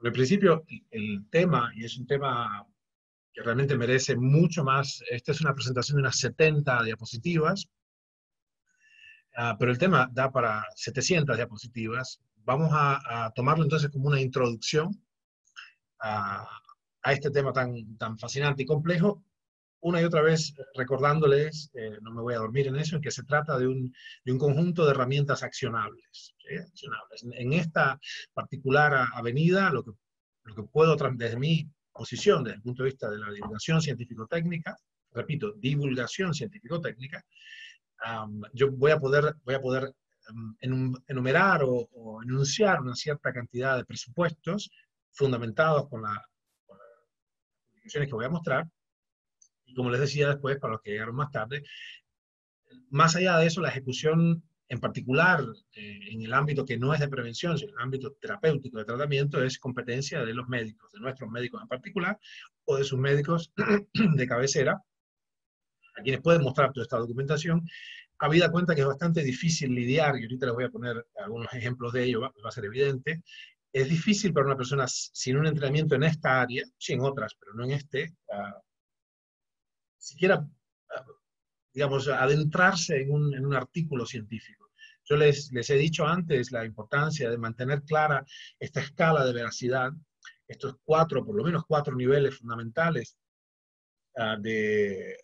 En principio, el tema, y es un tema que realmente merece mucho más, esta es una presentación de unas 70 diapositivas, pero el tema da para 700 diapositivas. Vamos a tomarlo entonces como una introducción a, a este tema tan fascinante y complejo, una y otra vez recordándoles, no me voy a dormir en eso, en que se trata de un conjunto de herramientas accionables. ¿Sí? Accionables. En esta particular avenida, lo que puedo, desde mi posición, desde el punto de vista de la divulgación científico-técnica, repito, divulgación científico-técnica, yo voy a poder enumerar o enunciar una cierta cantidad de presupuestos fundamentados con las publicaciones que voy a mostrar. Y como les decía después, para los que llegaron más tarde, más allá de eso, la ejecución en particular, en el ámbito que no es de prevención, sino en el ámbito terapéutico de tratamiento, es competencia de los médicos, de nuestros médicos en particular, o de sus médicos de cabecera, a quienes pueden mostrar toda esta documentación, habida cuenta que es bastante difícil lidiar, y ahorita les voy a poner algunos ejemplos de ello, va a ser evidente. Es difícil para una persona sin un entrenamiento en esta área, sí en otras, pero no en este, siquiera, digamos, adentrarse en un artículo científico. Yo les he dicho antes la importancia de mantener clara esta escala de veracidad, estos cuatro, por lo menos cuatro niveles fundamentales de,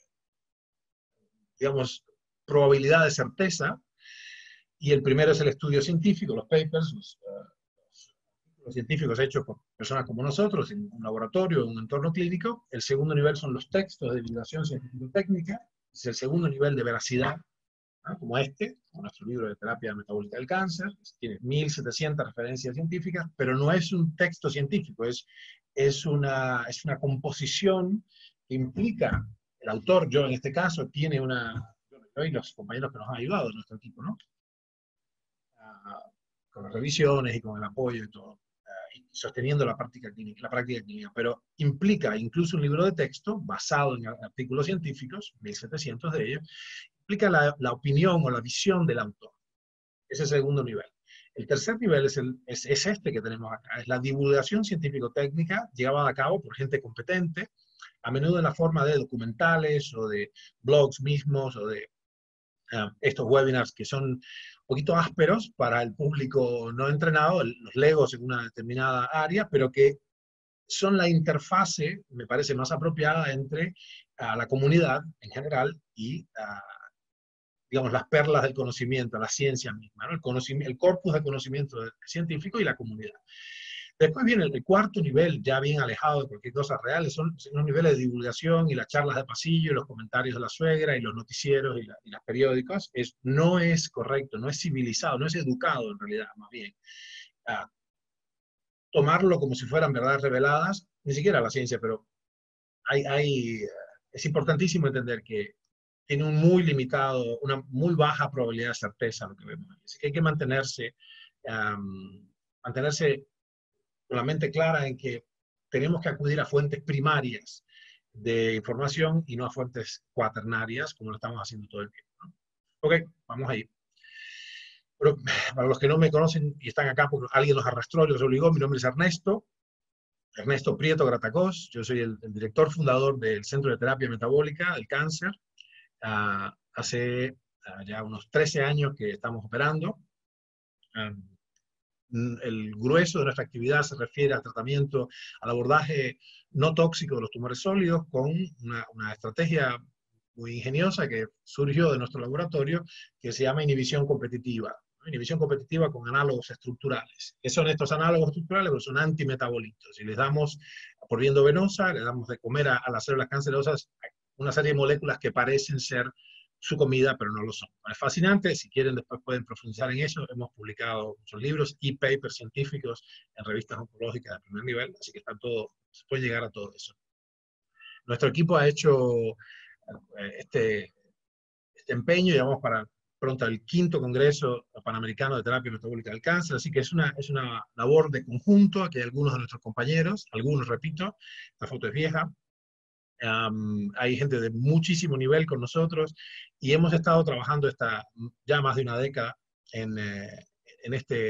digamos, probabilidad de certeza, y el primero es el estudio científico, los papers, los científicos hechos por personas como nosotros, en un laboratorio, en un entorno clínico. El segundo nivel son los textos de divulgación científico-técnica, es el segundo nivel de veracidad, ¿no? Como como nuestro libro de terapia metabólica del cáncer, tiene 1700 referencias científicas, pero no es un texto científico, es una composición que implica, el autor, yo en este caso, tiene yo y los compañeros que nos han ayudado, nuestro equipo, ¿no? Con las revisiones y con el apoyo y todo, y sosteniendo la práctica clínica, pero implica incluso un libro de texto basado en artículos científicos, 1700 de ellos, implica la opinión o la visión del autor. Ese es el segundo nivel. El tercer nivel es este que tenemos acá, es la divulgación científico-técnica llevada a cabo por gente competente, a menudo en la forma de documentales o de blogs mismos o de estos webinars que son un poquito ásperos para el público no entrenado, los legos en una determinada área, pero que son la interfase, me parece, más apropiada entre la comunidad en general y, digamos, las perlas del conocimiento, la ciencia misma, ¿no? El corpus de conocimiento científico y la comunidad. Después viene el cuarto nivel, ya bien alejado de cualquier cosa real, son los niveles de divulgación y las charlas de pasillo, y los comentarios de la suegra, y los noticieros, y las periódicos. No es correcto, no es civilizado, no es educado en realidad, más bien. Tomarlo como si fueran verdades reveladas, ni siquiera la ciencia, pero es importantísimo entender que tiene un muy limitado, una muy baja probabilidad de certeza lo que vemos. Así que hay que mantenerse con la mente clara en que tenemos que acudir a fuentes primarias de información y no a fuentes cuaternarias, como lo estamos haciendo todo el tiempo, ¿no? Ok, vamos ahí. Pero para los que no me conocen y están acá porque alguien los arrastró y los obligó, mi nombre es Ernesto Prieto Gratacós. Yo soy el director fundador del Centro de Terapia Metabólica del Cáncer. Hace ya unos 13 años que estamos operando. El grueso de nuestra actividad se refiere al tratamiento, al abordaje no tóxico de los tumores sólidos, con una estrategia muy ingeniosa que surgió de nuestro laboratorio, que se llama inhibición competitiva. Inhibición competitiva con análogos estructurales. ¿Qué son estos análogos estructurales? Pues son antimetabolitos. Y les damos, por vía endovenosa, les damos de comer a las células cancerosas una serie de moléculas que parecen ser su comida, pero no lo son. Es fascinante, si quieren después pueden profundizar en eso. Hemos publicado muchos libros y papers científicos en revistas oncológicas de primer nivel, así que se puede llegar a todo eso. Nuestro equipo ha hecho este empeño, llevamos para pronto el 5º Congreso Panamericano de Terapia Metabólica del Cáncer, así que es una labor de conjunto. Aquí hay algunos de nuestros compañeros, algunos, repito, la foto es vieja. Hay gente de muchísimo nivel con nosotros y hemos estado trabajando ya más de una década en este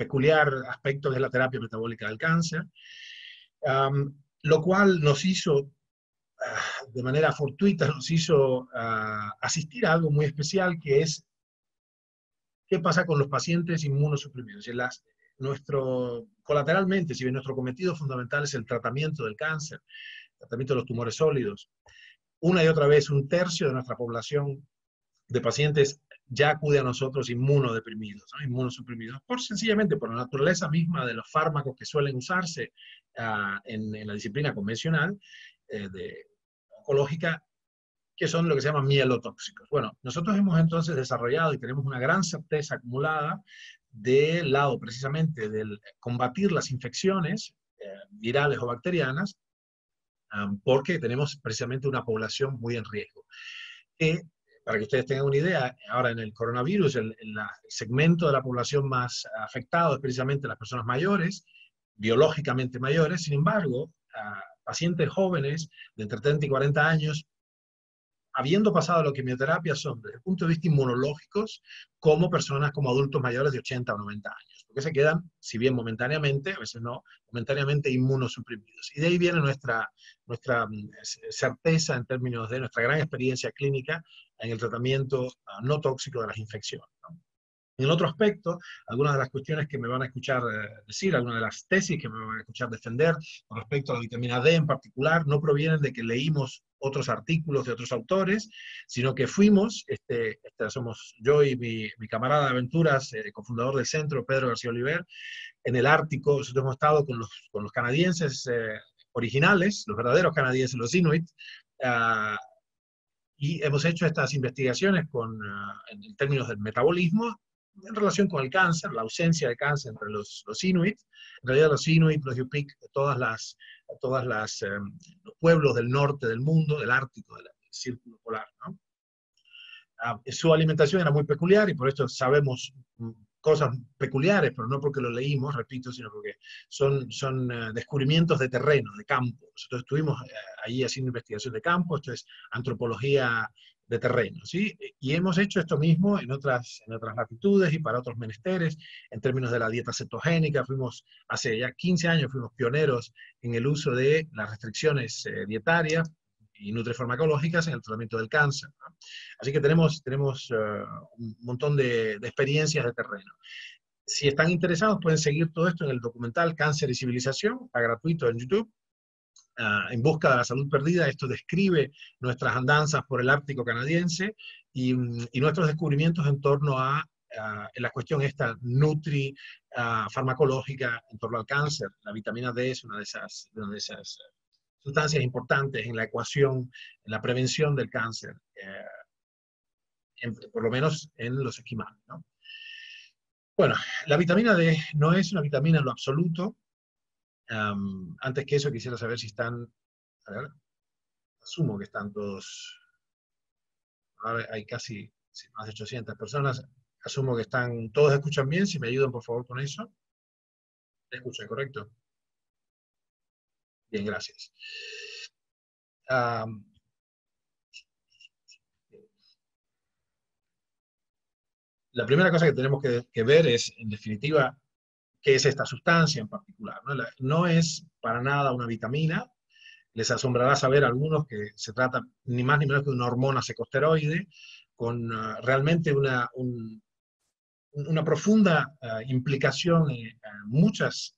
peculiar aspecto de la terapia metabólica del cáncer, lo cual nos hizo, de manera fortuita, nos hizo asistir a algo muy especial, que es qué pasa con los pacientes inmunosuprimidos. Colateralmente, si bien nuestro cometido fundamental es el tratamiento del cáncer, el tratamiento de los tumores sólidos, una y otra vez un tercio de nuestra población de pacientes ya acude a nosotros inmunodeprimidos, ¿no? Inmunosuprimidos, sencillamente por la naturaleza misma de los fármacos que suelen usarse en la disciplina convencional oncológica, que son lo que se llama mielotóxicos. Bueno, nosotros hemos entonces desarrollado y tenemos una gran certeza acumulada del lado precisamente del combatir las infecciones virales o bacterianas, porque tenemos precisamente una población muy en riesgo. Para que ustedes tengan una idea, ahora en el coronavirus, el segmento de la población más afectado es precisamente las personas mayores, biológicamente mayores. Sin embargo, pacientes jóvenes de entre 30 y 40 años, habiendo pasado la quimioterapia, son desde el punto de vista inmunológicos como personas, como adultos mayores de 80 o 90 años, porque se quedan, si bien momentáneamente, a veces no, momentáneamente inmunosuprimidos. Y de ahí viene nuestra certeza en términos de nuestra gran experiencia clínica en el tratamiento no tóxico de las infecciones, ¿no? En el otro aspecto, algunas de las cuestiones que me van a escuchar decir, algunas de las tesis que me van a escuchar defender con respecto a la vitamina D en particular, no provienen de que leímos otros artículos de otros autores, sino que fuimos, somos yo y mi camarada de aventuras, cofundador del centro, Pedro García Oliver, en el Ártico. Nosotros hemos estado con los canadienses originales, los verdaderos canadienses, los Inuit, y hemos hecho estas investigaciones en términos del metabolismo, en relación con el cáncer, la ausencia de cáncer entre los Inuit. En realidad los Inuit, los Yupik, los pueblos del norte del mundo, del Ártico, del Círculo Polar, ¿no? Su alimentación era muy peculiar y por esto sabemos cosas peculiares, pero no porque lo leímos, repito, sino porque son descubrimientos de terreno, de campo. Nosotros estuvimos allí haciendo investigación de campo, esto es antropología de terreno, ¿sí? Y hemos hecho esto mismo en otras latitudes y para otros menesteres, en términos de la dieta cetogénica. Hace ya 15 años fuimos pioneros en el uso de las restricciones dietarias y nutrifarmacológicas en el tratamiento del cáncer, ¿no? Así que tenemos un montón de experiencias de terreno. Si están interesados, pueden seguir todo esto en el documental Cáncer y Civilización, está gratuito en YouTube. En busca de la salud perdida, esto describe nuestras andanzas por el Ártico canadiense y nuestros descubrimientos en torno a la cuestión esta farmacológica en torno al cáncer. La vitamina D es una de esas sustancias importantes en la ecuación, en la prevención del cáncer, por lo menos en los esquimales, ¿no? Bueno, la vitamina D no es una vitamina en lo absoluto. Antes que eso quisiera saber si están, a ver, asumo que están todos, ahora hay casi más de 800 personas, asumo que todos escuchan bien. Si me ayudan por favor con eso. ¿Escuchan correcto? Bien, gracias. La primera cosa que tenemos que ver es, en definitiva, qué es esta sustancia en particular, ¿no? No es para nada una vitamina. Les asombrará saber a algunos que se trata ni más ni menos que de una hormona secosteroide con realmente una profunda implicación en muchas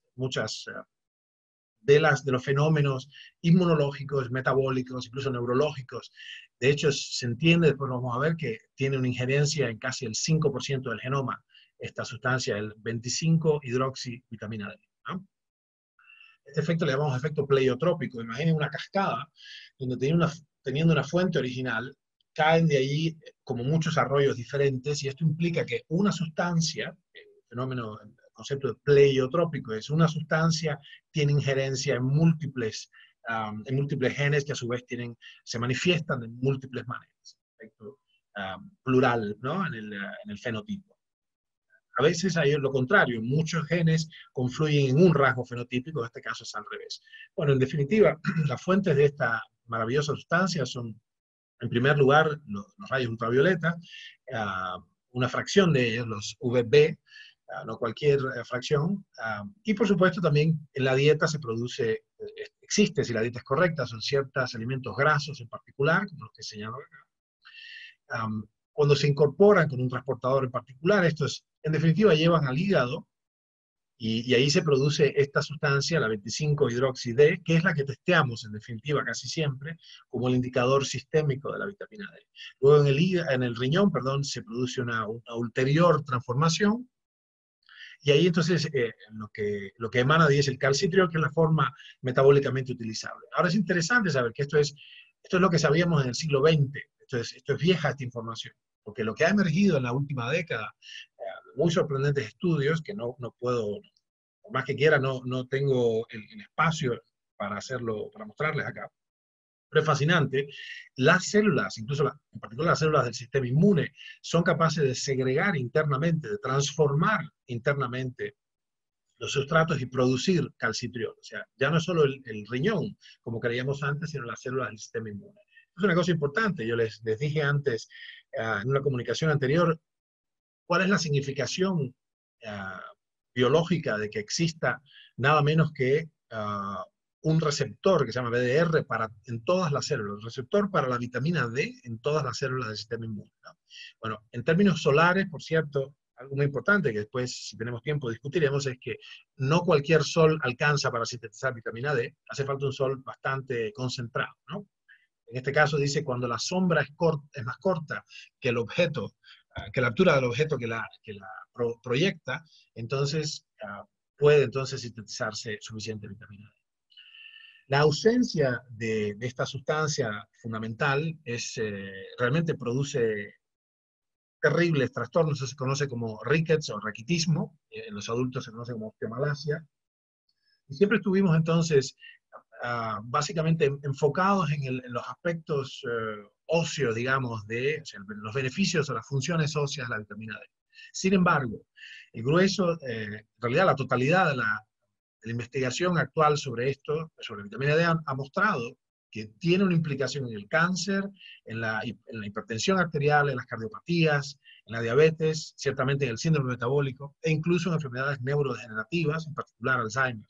de los fenómenos inmunológicos, metabólicos, incluso neurológicos. De hecho, se entiende, después vamos a ver, que tiene una injerencia en casi el 5% del genoma, esta sustancia, el 25-hidroxivitamina D, ¿no? Este efecto le llamamos efecto pleiotrópico. Imaginen una cascada donde teniendo una fuente original, caen de allí como muchos arroyos diferentes, y esto implica que una sustancia, el fenómeno, el concepto de pleiotrópico, es una sustancia, tiene injerencia en múltiples genes que a su vez se manifiestan de múltiples maneras. Efecto plural, ¿no? en el fenotipo. A veces hay lo contrario, muchos genes confluyen en un rasgo fenotípico, en este caso es al revés. Bueno, en definitiva, las fuentes de esta maravillosa sustancia son, en primer lugar, los rayos ultravioleta, una fracción de ellos, los UVB, no cualquier fracción. Y por supuesto también en la dieta se produce, existe, si la dieta es correcta, son ciertos alimentos grasos en particular, como los que señalo acá. Cuando se incorporan con un transportador en particular, estos en definitiva llevan al hígado y ahí se produce esta sustancia, la 25-hidroxi-D, que es la que testeamos en definitiva casi siempre como el indicador sistémico de la vitamina D. Luego en el riñón, perdón, se produce una ulterior transformación y ahí entonces lo que emana de ahí es el calcitriol, que es la forma metabólicamente utilizable. Ahora es interesante saber que esto es lo que sabíamos en el siglo XX, esto es vieja esta información, porque lo que ha emergido en la última década, muy sorprendentes estudios, que no puedo, por más que quiera, no tengo el espacio para hacerlo, para mostrarles acá, pero es fascinante. Las células, incluso en particular las células del sistema inmune, son capaces de segregar internamente, de transformar internamente los sustratos y producir calcitriol. O sea, ya no es solo el riñón, como creíamos antes, sino las células del sistema inmune. Es una cosa importante. Yo les dije antes, en una comunicación anterior, cuál es la significación biológica de que exista nada menos que un receptor que se llama BDR en todas las células, un receptor para la vitamina D en todas las células del sistema inmune, ¿no? Bueno, en términos solares, por cierto, algo muy importante que después, si tenemos tiempo, discutiremos, es que no cualquier sol alcanza para sintetizar vitamina D, hace falta un sol bastante concentrado, ¿no? En este caso dice cuando la sombra es más corta que el objeto, que la altura del objeto que la proyecta, entonces puede entonces sintetizarse suficiente vitamina D. La ausencia de esta sustancia fundamental realmente produce terribles trastornos, eso se conoce como rickets o raquitismo, en los adultos se conoce como osteomalacia, y siempre estuvimos entonces básicamente enfocados en los aspectos óseos, digamos, o sea, los beneficios o las funciones óseas de la vitamina D. Sin embargo, el grueso, en realidad la totalidad de la investigación actual sobre esto, sobre la vitamina D, ha mostrado que tiene una implicación en el cáncer, en la hipertensión arterial, en las cardiopatías, en la diabetes, ciertamente en el síndrome metabólico, e incluso en enfermedades neurodegenerativas, en particular Alzheimer.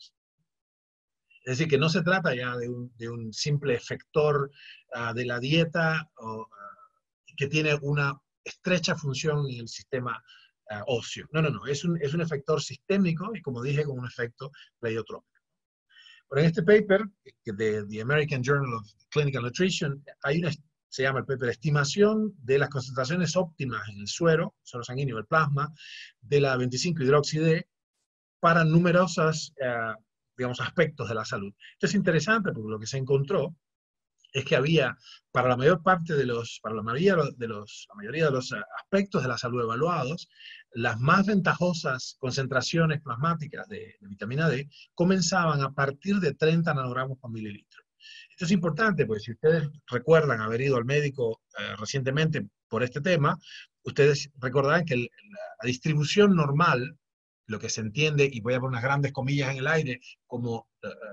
Es decir, que no se trata ya de un simple efector de la dieta que tiene una estrecha función en el sistema óseo. No, es un efector sistémico y, como dije, con un efecto pleiotrópico. Pero en este paper de The American Journal of Clinical Nutrition, se llama el paper Estimación de las concentraciones óptimas en el suero sanguíneo, el plasma, de la 25-hidroxi-D para numerosas digamos, aspectos de la salud. Esto es interesante porque lo que se encontró es que había, para la mayor parte de la mayoría de los aspectos de la salud evaluados, las más ventajosas concentraciones plasmáticas de vitamina D comenzaban a partir de 30 nanogramos por mililitro. Esto es importante, porque si ustedes recuerdan haber ido al médico recientemente por este tema, ustedes recordarán que la distribución normal, lo que se entiende, y voy a poner unas grandes comillas en el aire, como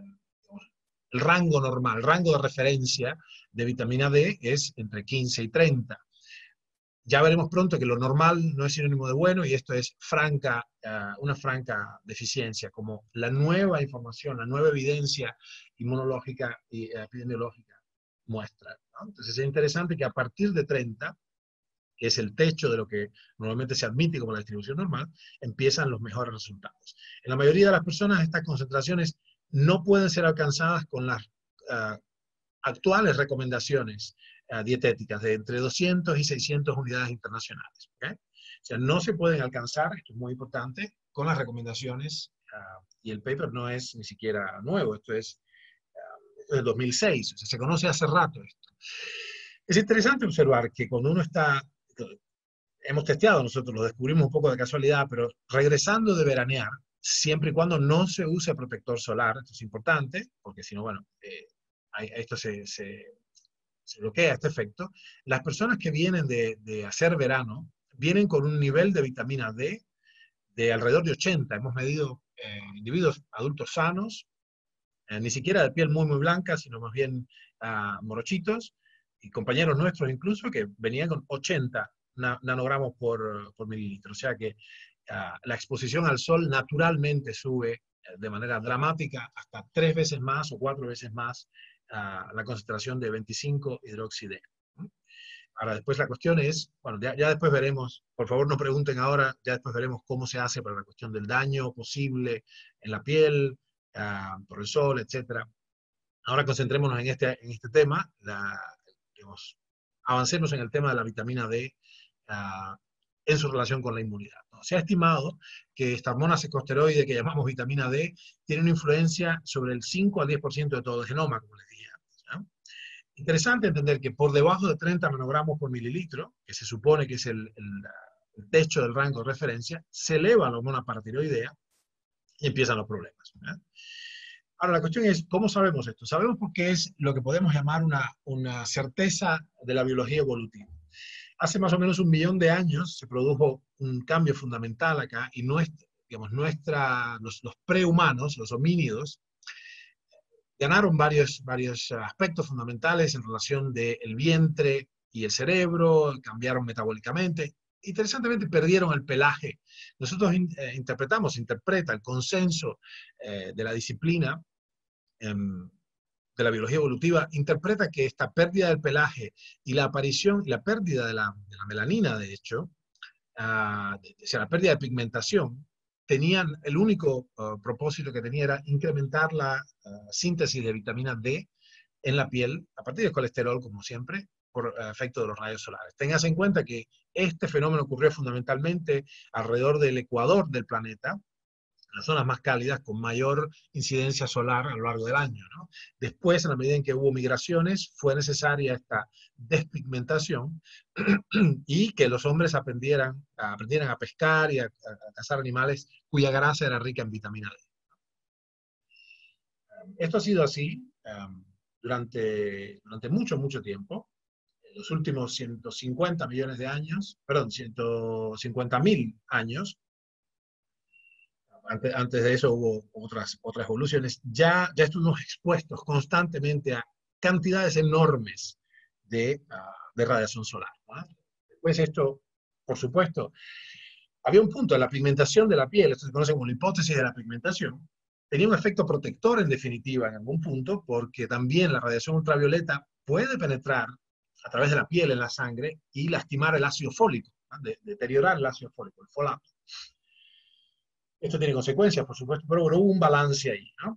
el rango normal, el rango de referencia de vitamina D es entre 15 y 30. Ya veremos pronto que lo normal no es sinónimo de bueno y esto es una franca deficiencia, como la nueva información, la nueva evidencia inmunológica y epidemiológica muestra, ¿no? Entonces es interesante que a partir de 30, que es el techo de lo que normalmente se admite como la distribución normal, empiezan los mejores resultados. En la mayoría de las personas estas concentraciones no pueden ser alcanzadas con las actuales recomendaciones dietéticas de entre 200 y 600 unidades internacionales. ¿Okay? O sea, no se pueden alcanzar, esto es muy importante, con las recomendaciones, y el paper no es ni siquiera nuevo, esto es del 2006, o sea, se conoce hace rato esto. Es interesante observar que cuando uno hemos testeado, nosotros lo descubrimos un poco de casualidad, pero regresando de veranear, siempre y cuando no se use protector solar, esto es importante, porque si no, bueno, esto se bloquea este efecto. Las personas que vienen de hacer verano vienen con un nivel de vitamina D de alrededor de 80. Hemos medido individuos adultos sanos, ni siquiera de piel muy blanca, sino más bien morochitos, y compañeros nuestros incluso, que venían con 80 nanogramos por mililitro. O sea que la exposición al sol naturalmente sube de manera dramática hasta 3 veces más o 4 veces más la concentración de 25-hidroxide. Ahora, después la cuestión es, bueno, ya después veremos, por favor no pregunten ahora, ya después veremos cómo se hace para la cuestión del daño posible en la piel, por el sol, etc. Ahora concentrémonos en este tema, digamos, avancemos en el tema de la vitamina D en su relación con la inmunidad, ¿no? Se ha estimado que esta hormona secosteroide que llamamos vitamina D tiene una influencia sobre el 5 al 10% de todo el genoma, como les dije antes, ¿no? Interesante entender que por debajo de 30 nanogramos por mililitro, que se supone que es el techo del rango de referencia, se eleva la hormona paratiroidea y empiezan los problemas, ¿no? Ahora, la cuestión es, ¿cómo sabemos esto? Sabemos porque es lo que podemos llamar una certeza de la biología evolutiva. Hace más o menos 1 millón de años se produjo un cambio fundamental acá y digamos, los prehumanos, los homínidos, ganaron varios aspectos fundamentales en relación del vientre y el cerebro, cambiaron metabólicamente. Interesantemente, perdieron el pelaje. Nosotros interpreta el consenso de la disciplina de la biología evolutiva, interpreta que esta pérdida del pelaje y la aparición y la pérdida de la melanina, de hecho, o sea, la pérdida de pigmentación, tenían el único propósito que tenía era incrementar la síntesis de vitamina D en la piel, a partir del colesterol, como siempre, por efecto de los rayos solares. Tengas en cuenta que este fenómeno ocurrió fundamentalmente alrededor del ecuador del planeta, las zonas más cálidas con mayor incidencia solar a lo largo del año, ¿no? Después, en la medida en que hubo migraciones, fue necesaria esta despigmentación y que los hombres aprendieran a pescar y a cazar animales cuya grasa era rica en vitamina D. Esto ha sido así durante mucho tiempo. En los últimos 150 millones de años, perdón, 150.000 años, antes de eso hubo otras evoluciones, ya estuvimos expuestos constantemente a cantidades enormes de radiación solar, ¿no? Después esto, por supuesto, había un punto en la pigmentación de la piel, esto se conoce como la hipótesis de la pigmentación, tenía un efecto protector en definitiva en algún punto, porque también la radiación ultravioleta puede penetrar a través de la piel en la sangre y lastimar el ácido fólico, ¿no? Deteriorar el ácido fólico, el folato. Esto tiene consecuencias, por supuesto, pero bueno, hubo un balance ahí, ¿no?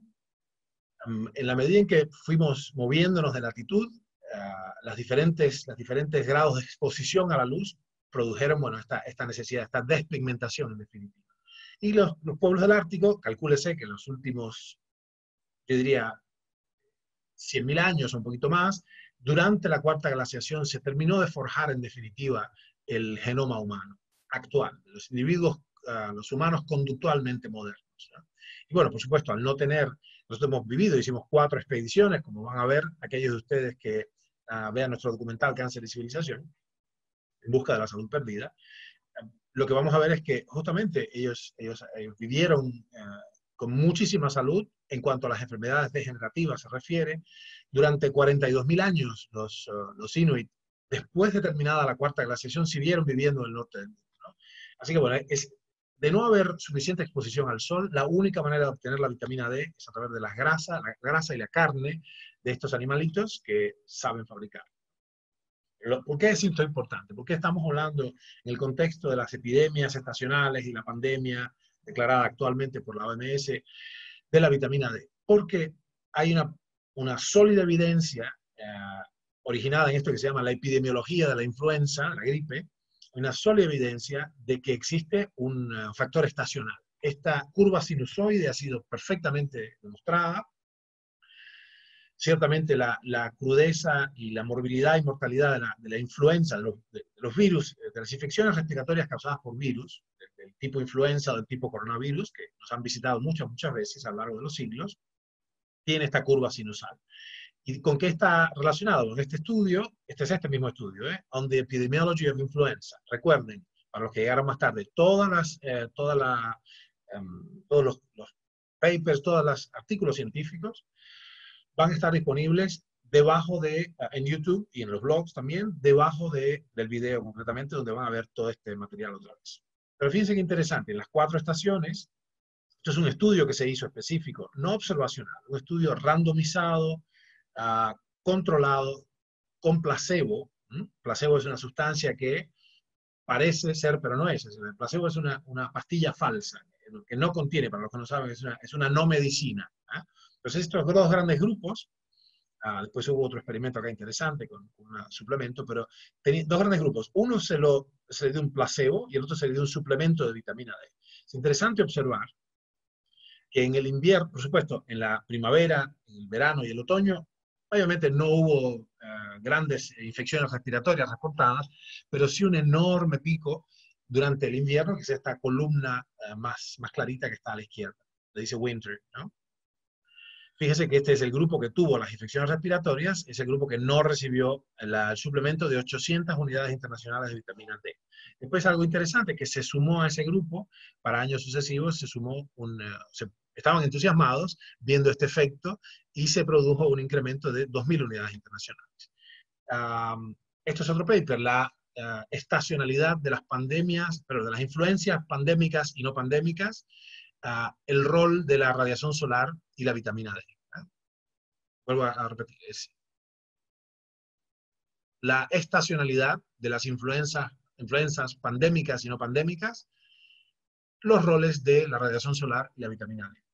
En la medida en que fuimos moviéndonos de latitud, los diferentes grados de exposición a la luz produjeron, bueno, esta necesidad, esta despigmentación en definitiva. Y los pueblos del Ártico, calcúlese que en los últimos, yo diría, 100.000 años o un poquito más, durante la cuarta glaciación se terminó de forjar en definitiva el genoma humano actual, los individuos, los humanos conductualmente modernos, ¿no? Y bueno, por supuesto, al no tener, nosotros hemos vivido, hicimos 4 expediciones, como van a ver aquellos de ustedes que vean nuestro documental Cáncer y Civilización, en busca de la salud perdida. Lo que vamos a ver es que justamente ellos vivieron con muchísima salud en cuanto a las enfermedades degenerativas se refiere. Durante 42.000 años los Inuit, después de terminada la cuarta glaciación, siguieron viviendo en el norte del mundo, ¿no? Así que bueno, de no haber suficiente exposición al sol, la única manera de obtener la vitamina D es a través de la grasa y la carne de estos animalitos que saben fabricar. ¿Por qué es esto importante? ¿Por qué estamos hablando en el contexto de las epidemias estacionales y la pandemia declarada actualmente por la OMS de la vitamina D? Porque hay una sólida evidencia originada en esto que se llama la epidemiología de la influenza, la gripe, una sólida evidencia de que existe un factor estacional. Esta curva sinusoide ha sido perfectamente demostrada. Ciertamente la crudeza y la morbilidad y mortalidad de la influenza, de los virus, de las infecciones respiratorias causadas por virus, del tipo influenza o del tipo coronavirus, que nos han visitado muchas veces a lo largo de los siglos, tiene esta curva sinusal. ¿Y con qué está relacionado? Con este estudio, este es este mismo estudio, On the Epidemiology of Influenza. Recuerden, para los que llegaron más tarde, todos los papers, todos los artículos científicos van a estar disponibles debajo en YouTube y en los blogs también, debajo del video concretamente, donde van a ver todo este material otra vez. Pero fíjense qué interesante, en las 4 estaciones, esto es un estudio que se hizo específico, no observacional, un estudio randomizado, controlado, con placebo. Placebo es una sustancia que parece ser, pero no es. El placebo es una pastilla falsa, que no contiene, para los que no saben, es una no medicina. Entonces estos 2 grandes grupos, después hubo otro experimento acá interesante con un suplemento, pero 2 grandes grupos. Uno se le dio un placebo y el otro se le dio un suplemento de vitamina D. Es interesante observar que en el invierno, por supuesto, en la primavera, en el verano y el otoño, obviamente no hubo grandes infecciones respiratorias reportadas, pero sí un enorme pico durante el invierno, que es esta columna más clarita que está a la izquierda. Le dice winter, ¿no? Fíjese que este es el grupo que tuvo las infecciones respiratorias, es el grupo que no recibió el suplemento de 800 unidades internacionales de vitamina D. Después algo interesante, que se sumó a ese grupo, para años sucesivos, estaban entusiasmados viendo este efecto y se produjo un incremento de 2.000 unidades internacionales. Esto es otro paper, la estacionalidad de las pandemias, pero de las influencias pandémicas y no pandémicas, el rol de la radiación solar y la vitamina D. Vuelvo a repetir, es la estacionalidad de las influencias pandémicas y no pandémicas, los roles de la radiación solar y la vitamina D.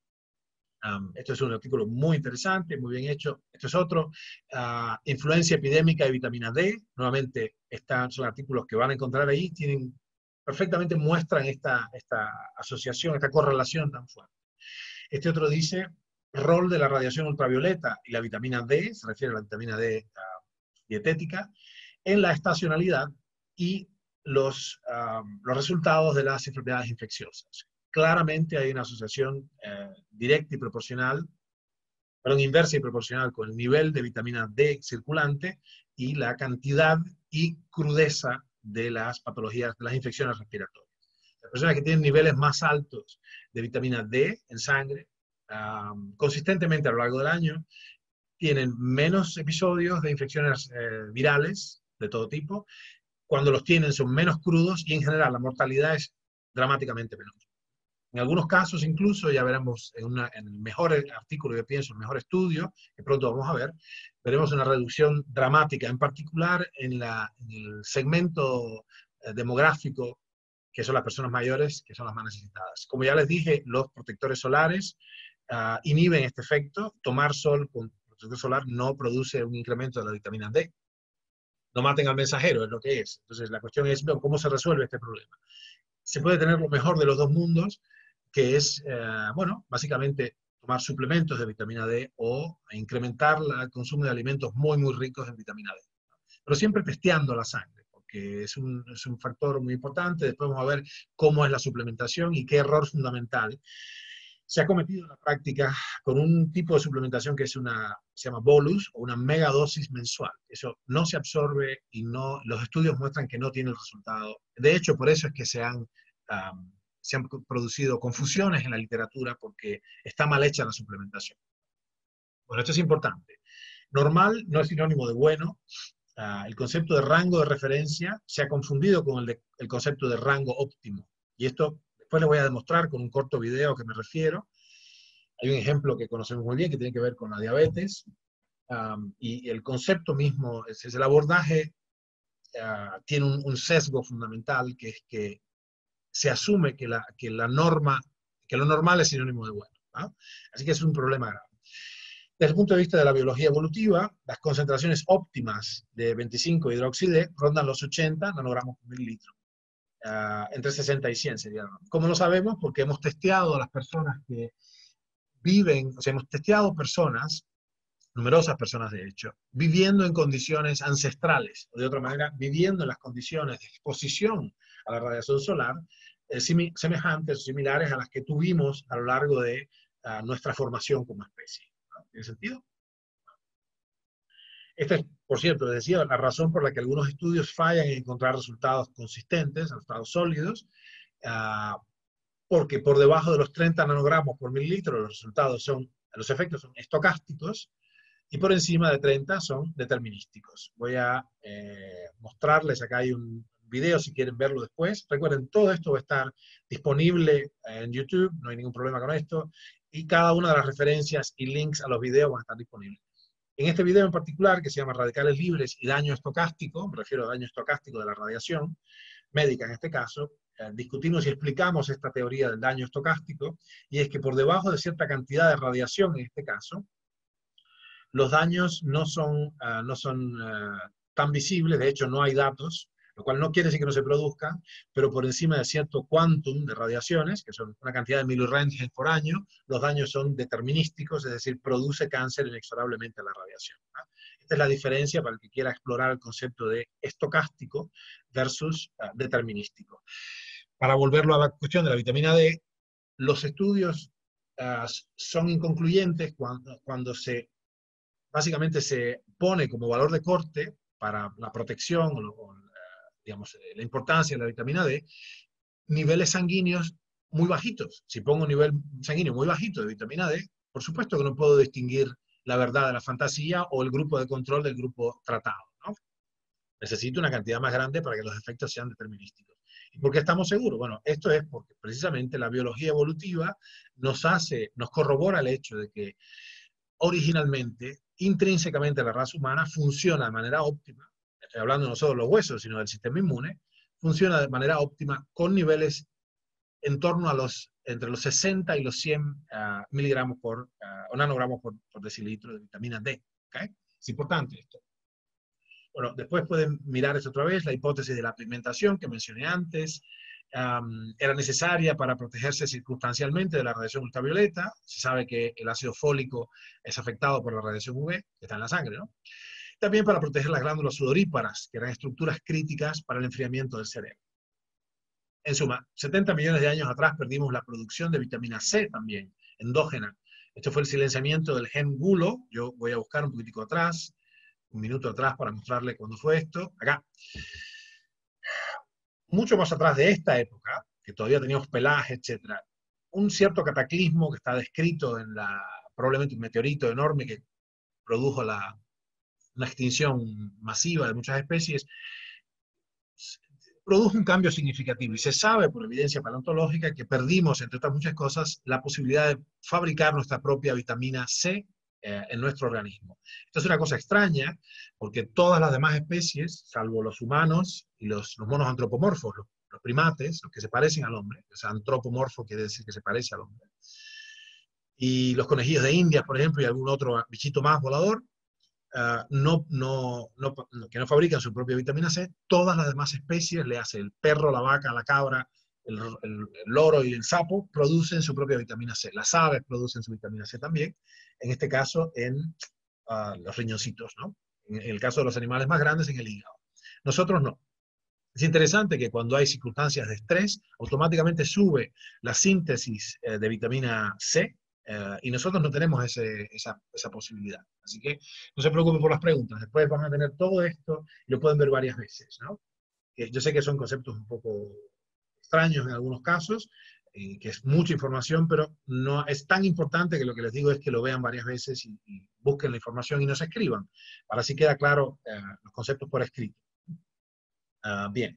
Esto es un artículo muy interesante, muy bien hecho. Esto es otro. Influencia epidémica de vitamina D. Nuevamente, son artículos que van a encontrar ahí, perfectamente muestran esta asociación, esta correlación tan fuerte. Este otro dice, rol de la radiación ultravioleta y la vitamina D, se refiere a la vitamina D dietética, en la estacionalidad y los resultados de las enfermedades infecciosas. Claramente hay una asociación directa y proporcional, perdón, inversa y proporcional con el nivel de vitamina D circulante y la cantidad y crudeza de las patologías, de las infecciones respiratorias. Las personas que tienen niveles más altos de vitamina D en sangre, consistentemente a lo largo del año, tienen menos episodios de infecciones virales de todo tipo. Cuando los tienen son menos crudos y en general la mortalidad es dramáticamente menor. En algunos casos incluso, ya veremos en el mejor artículo, yo pienso, el mejor estudio, que pronto vamos a ver, veremos una reducción dramática, en particular en el segmento demográfico, que son las personas mayores, que son las más necesitadas. Como ya les dije, los protectores solares inhiben este efecto. Tomar sol con protector solar no produce un incremento de la vitamina D. No maten al mensajero, es lo que es. Entonces la cuestión es, ¿cómo se resuelve este problema? Se puede tener lo mejor de los 2 mundos, que es, bueno, básicamente tomar suplementos de vitamina D o incrementar el consumo de alimentos muy, muy ricos en vitamina D. Pero siempre testeando la sangre, porque es un factor muy importante. Después vamos a ver cómo es la suplementación y qué error fundamental se ha cometido en la práctica con un tipo de suplementación que se llama bolus o una megadosis mensual. Eso no se absorbe y los estudios muestran que no tiene el resultado. De hecho, por eso es que se han producido confusiones en la literatura porque está mal hecha la suplementación. Bueno, esto es importante. Normal no es sinónimo de bueno. El concepto de rango de referencia se ha confundido con el concepto de rango óptimo. Y esto después les voy a demostrar con un corto video a que me refiero. Hay un ejemplo que conocemos muy bien que tiene que ver con la diabetes. Y el concepto mismo, es el abordaje, tiene un sesgo fundamental, que es que se asume que lo normal es sinónimo de bueno. Así que es un problema grave. Desde el punto de vista de la biología evolutiva, las concentraciones óptimas de 25-hidroxi-D rondan los 80 nanogramos por mililitro. Entre 60 y 100 sería. ¿Cómo lo sabemos? Porque hemos testeado a las personas que viven, o sea, hemos testeado personas, numerosas personas de hecho, viviendo en condiciones ancestrales, o de otra manera, viviendo en las condiciones de exposición a la radiación solar, semejantes o similares a las que tuvimos a lo largo de nuestra formación como especie. ¿Tiene sentido? Esta es, por cierto, les decía, la razón por la que algunos estudios fallan en encontrar resultados consistentes, resultados sólidos, porque por debajo de los 30 nanogramos por mililitro los efectos son estocásticos, y por encima de 30 son determinísticos. Voy a mostrarles, acá hay un video si quieren verlo después. Recuerden, todo esto va a estar disponible en YouTube, no hay ningún problema con esto, y cada una de las referencias y links a los videos van a estar disponibles. En este video en particular, que se llama Radicales Libres y Daño Estocástico, me refiero a daño estocástico de la radiación médica en este caso, discutimos y explicamos esta teoría del daño estocástico, y es que por debajo de cierta cantidad de radiación, en este caso, los daños no son tan visibles, de hecho no hay datos, lo cual no quiere decir que no se produzcan, pero por encima de cierto quantum de radiaciones, que son una cantidad de miliröntgen por año, los daños son determinísticos, es decir, produce cáncer inexorablemente la radiación, ¿no? Esta es la diferencia para el que quiera explorar el concepto de estocástico versus determinístico. Para volverlo a la cuestión de la vitamina D, los estudios son inconcluyentes cuando básicamente se pone como valor de corte para la protección o digamos, la importancia de la vitamina D, niveles sanguíneos muy bajitos. Si pongo un nivel sanguíneo muy bajito de vitamina D, por supuesto que no puedo distinguir la verdad de la fantasía o el grupo de control del grupo tratado, ¿no? Necesito una cantidad más grande para que los efectos sean determinísticos. ¿Y por qué estamos seguros? Bueno, esto es porque precisamente la biología evolutiva nos corrobora el hecho de que originalmente, intrínsecamente, la raza humana funciona de manera óptima, estoy hablando no solo de los huesos, sino del sistema inmune, funciona de manera óptima con niveles en torno a entre los 60 y los 100 miligramos o nanogramos por decilitro de vitamina D. ¿Okay? Es importante esto. Bueno, después pueden mirar esto otra vez, la hipótesis de la pigmentación que mencioné antes, era necesaria para protegerse circunstancialmente de la radiación ultravioleta. Se sabe que el ácido fólico es afectado por la radiación UV, que está en la sangre, ¿no? También para proteger las glándulas sudoríparas, que eran estructuras críticas para el enfriamiento del cerebro. En suma, 70 millones de años atrás perdimos la producción de vitamina C también, endógena. Esto fue el silenciamiento del gen gulo. Yo voy a buscar un poquitico atrás, un minuto atrás para mostrarle cuándo fue esto. Acá. Mucho más atrás de esta época, que todavía teníamos pelaje, etc., un cierto cataclismo que está descrito en probablemente un meteorito enorme que produjo una extinción masiva de muchas especies, produjo un cambio significativo, y se sabe por evidencia paleontológica que perdimos, entre otras muchas cosas, la posibilidad de fabricar nuestra propia vitamina C en nuestro organismo. Esto es una cosa extraña, porque todas las demás especies, salvo los humanos y los monos antropomorfos, los primates, los que se parecen al hombre, o sea, antropomorfo quiere decir que se parece al hombre, y los conejillos de India, por ejemplo, y algún otro bichito más volador, que no fabrican su propia vitamina C, todas las demás especies, le hace el perro, la vaca, la cabra, el loro y el sapo, producen su propia vitamina C. Las aves producen su vitamina C también, en este caso en los riñoncitos, ¿no? En el caso de los animales más grandes, en el hígado. Nosotros no. Es interesante que cuando hay circunstancias de estrés, automáticamente sube la síntesis de vitamina C, y nosotros no tenemos esa posibilidad. Así que no se preocupen por las preguntas. Después van a tener todo esto y lo pueden ver varias veces, ¿no? Yo sé que son conceptos un poco extraños en algunos casos, que es mucha información, pero no es tan importante que lo que les digo es que lo vean varias veces y busquen la información y nos escriban, para así queda claro los conceptos por escrito. Bien.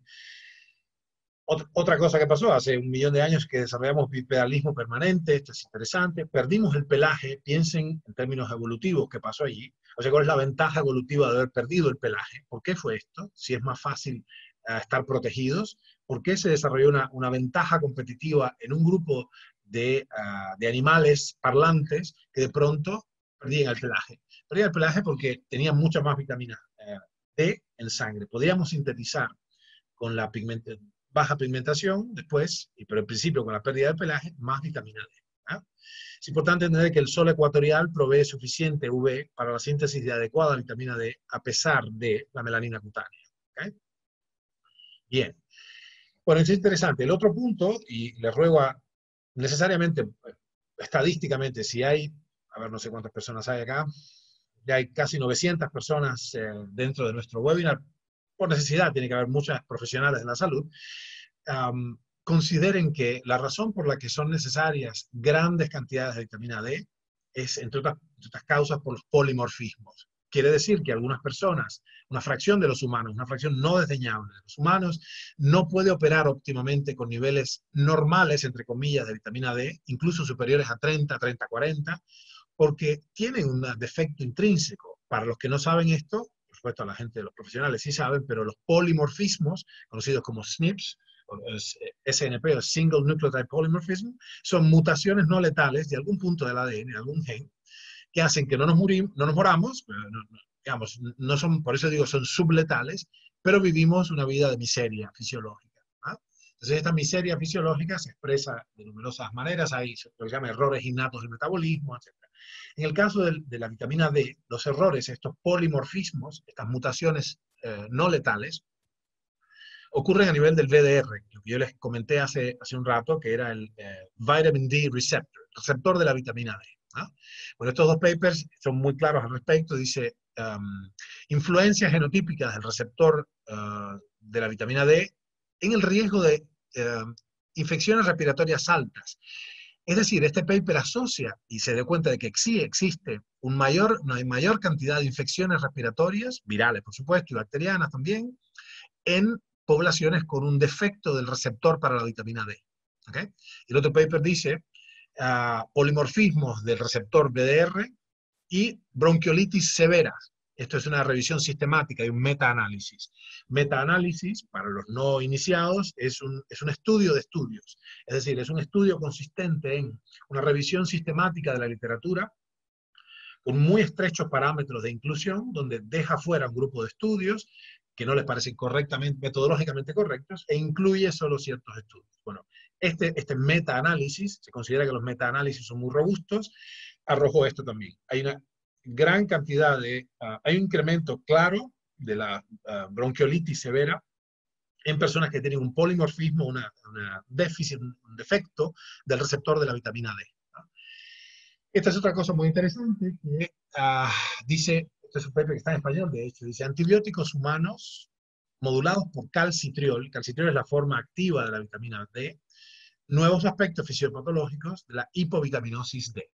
Otra cosa que pasó, hace 1 millón de años que desarrollamos bipedalismo permanente, esto es interesante, perdimos el pelaje, piensen en términos evolutivos qué pasó allí, o sea, ¿cuál es la ventaja evolutiva de haber perdido el pelaje? ¿Por qué fue esto? Si es más fácil estar protegidos, ¿por qué se desarrolló una ventaja competitiva en un grupo de animales parlantes que de pronto perdían el pelaje? Perdían el pelaje porque tenían mucha más vitamina D en sangre. Podríamos sintetizar con la baja pigmentación después, pero en principio con la pérdida de pelaje, más vitamina D. ¿Ah? Es importante entender que el sol ecuatorial provee suficiente UV para la síntesis de adecuada vitamina D a pesar de la melanina cutánea. ¿Okay? Bien. Bueno, es interesante. El otro punto, y les ruego necesariamente, estadísticamente, si hay, a ver, no sé cuántas personas hay acá, ya hay casi 900 personas dentro de nuestro webinar. Por necesidad, tiene que haber muchas profesionales de la salud. Consideren que la razón por la que son necesarias grandes cantidades de vitamina D es, entre otras causas, por los polimorfismos. Quiere decir que algunas personas, una fracción de los humanos, una fracción no desdeñable de los humanos, no puede operar óptimamente con niveles normales, entre comillas, de vitamina D, incluso superiores a 30, 30, 40, porque tienen un defecto intrínseco. Para los que no saben esto, por supuesto la gente, los profesionales sí saben, pero los polimorfismos, conocidos como SNPs, o SNP o Single Nucleotide Polymorphism, son mutaciones no letales de algún punto del ADN, de algún gen, que hacen que no nos moramos, digamos, no son, por eso digo, son subletales, pero vivimos una vida de miseria fisiológica. ¿Ah? Entonces, esta miseria fisiológica se expresa de numerosas maneras, hay lo que se llama errores innatos del metabolismo, etc. En el caso de la vitamina D, los errores, estos polimorfismos, estas mutaciones no letales, ocurren a nivel del VDR, lo que yo les comenté hace un rato, que era el Vitamin D receptor de la vitamina D. ¿Ah? Bueno, estos dos papers son muy claros al respecto. Dice, influencias genotípicas del receptor de la vitamina D en el riesgo de infecciones respiratorias altas. Es decir, este paper asocia y se da cuenta de que sí existe una mayor cantidad de infecciones respiratorias, virales por supuesto, y bacterianas también, en poblaciones con un defecto del receptor para la vitamina D. ¿Okay? El otro paper dice polimorfismos del receptor BDR y bronquiolitis severa. Esto es una revisión sistemática y un metaanálisis. Metaanálisis, para los no iniciados, es un estudio de estudios. Es decir, es un estudio consistente en una revisión sistemática de la literatura con muy estrechos parámetros de inclusión, donde deja fuera un grupo de estudios que no les parecen metodológicamente correctos, e incluye solo ciertos estudios. Bueno, este metaanálisis, se considera que los metaanálisis son muy robustos, arrojó esto también. Hay una gran cantidad hay un incremento claro de la bronquiolitis severa en personas que tienen un polimorfismo, una déficit, un defecto del receptor de la vitamina D. Esta es otra cosa muy interesante que dice, este es un paper que está en español, de hecho, dice antibióticos humanos modulados por calcitriol. Calcitriol es la forma activa de la vitamina D. Nuevos aspectos fisiopatológicos de la hipovitaminosis D.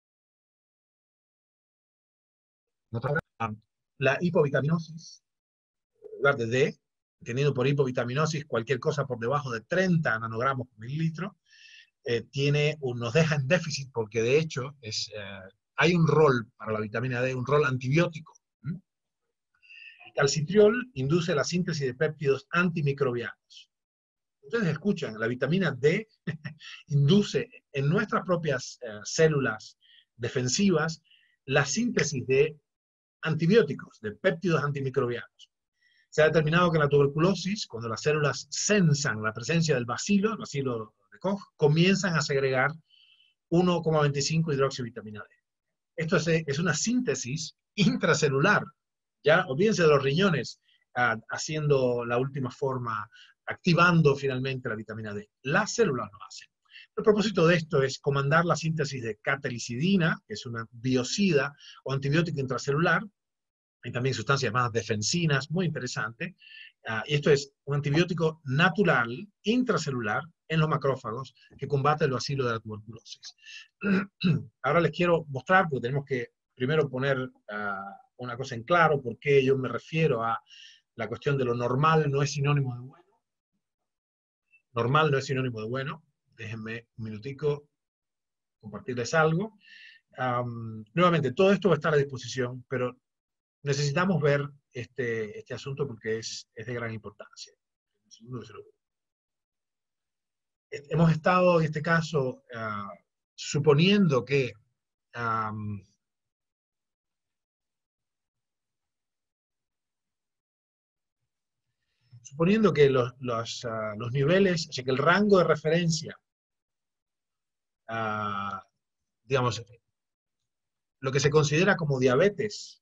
La hipovitaminosis, en lugar de D, entendiendo por hipovitaminosis cualquier cosa por debajo de 30 nanogramos por mililitro, nos deja en déficit porque de hecho hay un rol para la vitamina D, un rol antibiótico. El calcitriol induce la síntesis de péptidos antimicrobianos. Ustedes escuchan, la vitamina D induce en nuestras propias células defensivas la síntesis de antibióticos, de péptidos antimicrobianos. Se ha determinado que en la tuberculosis, cuando las células sensan la presencia del bacilo, el bacilo de Koch, comienzan a segregar 1,25 hidroxivitamina D. Esto es una síntesis intracelular. Ya, olvídense de los riñones haciendo la última forma, activando finalmente la vitamina D. Las células lo hacen. El propósito de esto es comandar la síntesis de catelicidina, que es una biocida o antibiótico intracelular. Hay también sustancias más defensinas, muy interesante. Y esto es un antibiótico natural, intracelular, en los macrófagos, que combate el bacilo de la tuberculosis. Ahora les quiero mostrar, porque tenemos que primero poner una cosa en claro, por qué yo me refiero a la cuestión de lo normal no es sinónimo de bueno. Normal no es sinónimo de bueno. Déjenme un minutico compartirles algo. Nuevamente, todo esto va a estar a disposición, pero necesitamos ver este asunto porque es de gran importancia. Hemos estado, en este caso, suponiendo que los niveles, o sea, que el rango de referencia, digamos, lo que se considera como diabetes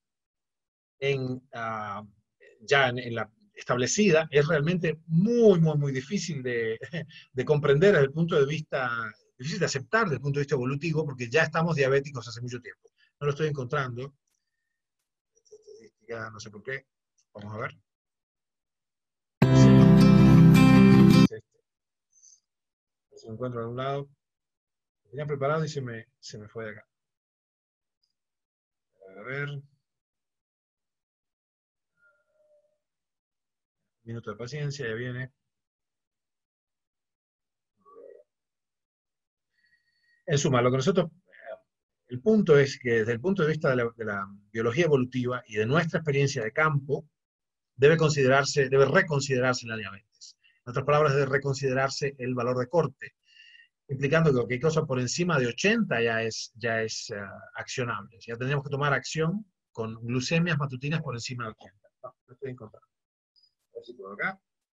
ya en la establecida, es realmente muy, muy, muy difícil de comprender desde el punto de vista, difícil de aceptar desde el punto de vista evolutivo, porque ya estamos diabéticos hace mucho tiempo. No lo estoy encontrando. Ya no sé por qué. Vamos a ver. Si lo encuentro a algún lado. Lo tenía preparado y se me fue de acá. A ver. minuto de paciencia, ya viene. En suma, lo que nosotros, el punto es que desde el punto de vista de la biología evolutiva y de nuestra experiencia de campo, debe reconsiderarse la diabetes. En otras palabras, debe reconsiderarse el valor de corte, implicando que cualquier cosa por encima de 80 ya es accionable. Ya tendríamos que tomar acción con glucemias matutinas por encima de 80. No estoy encontrando. A ver si puedo acá.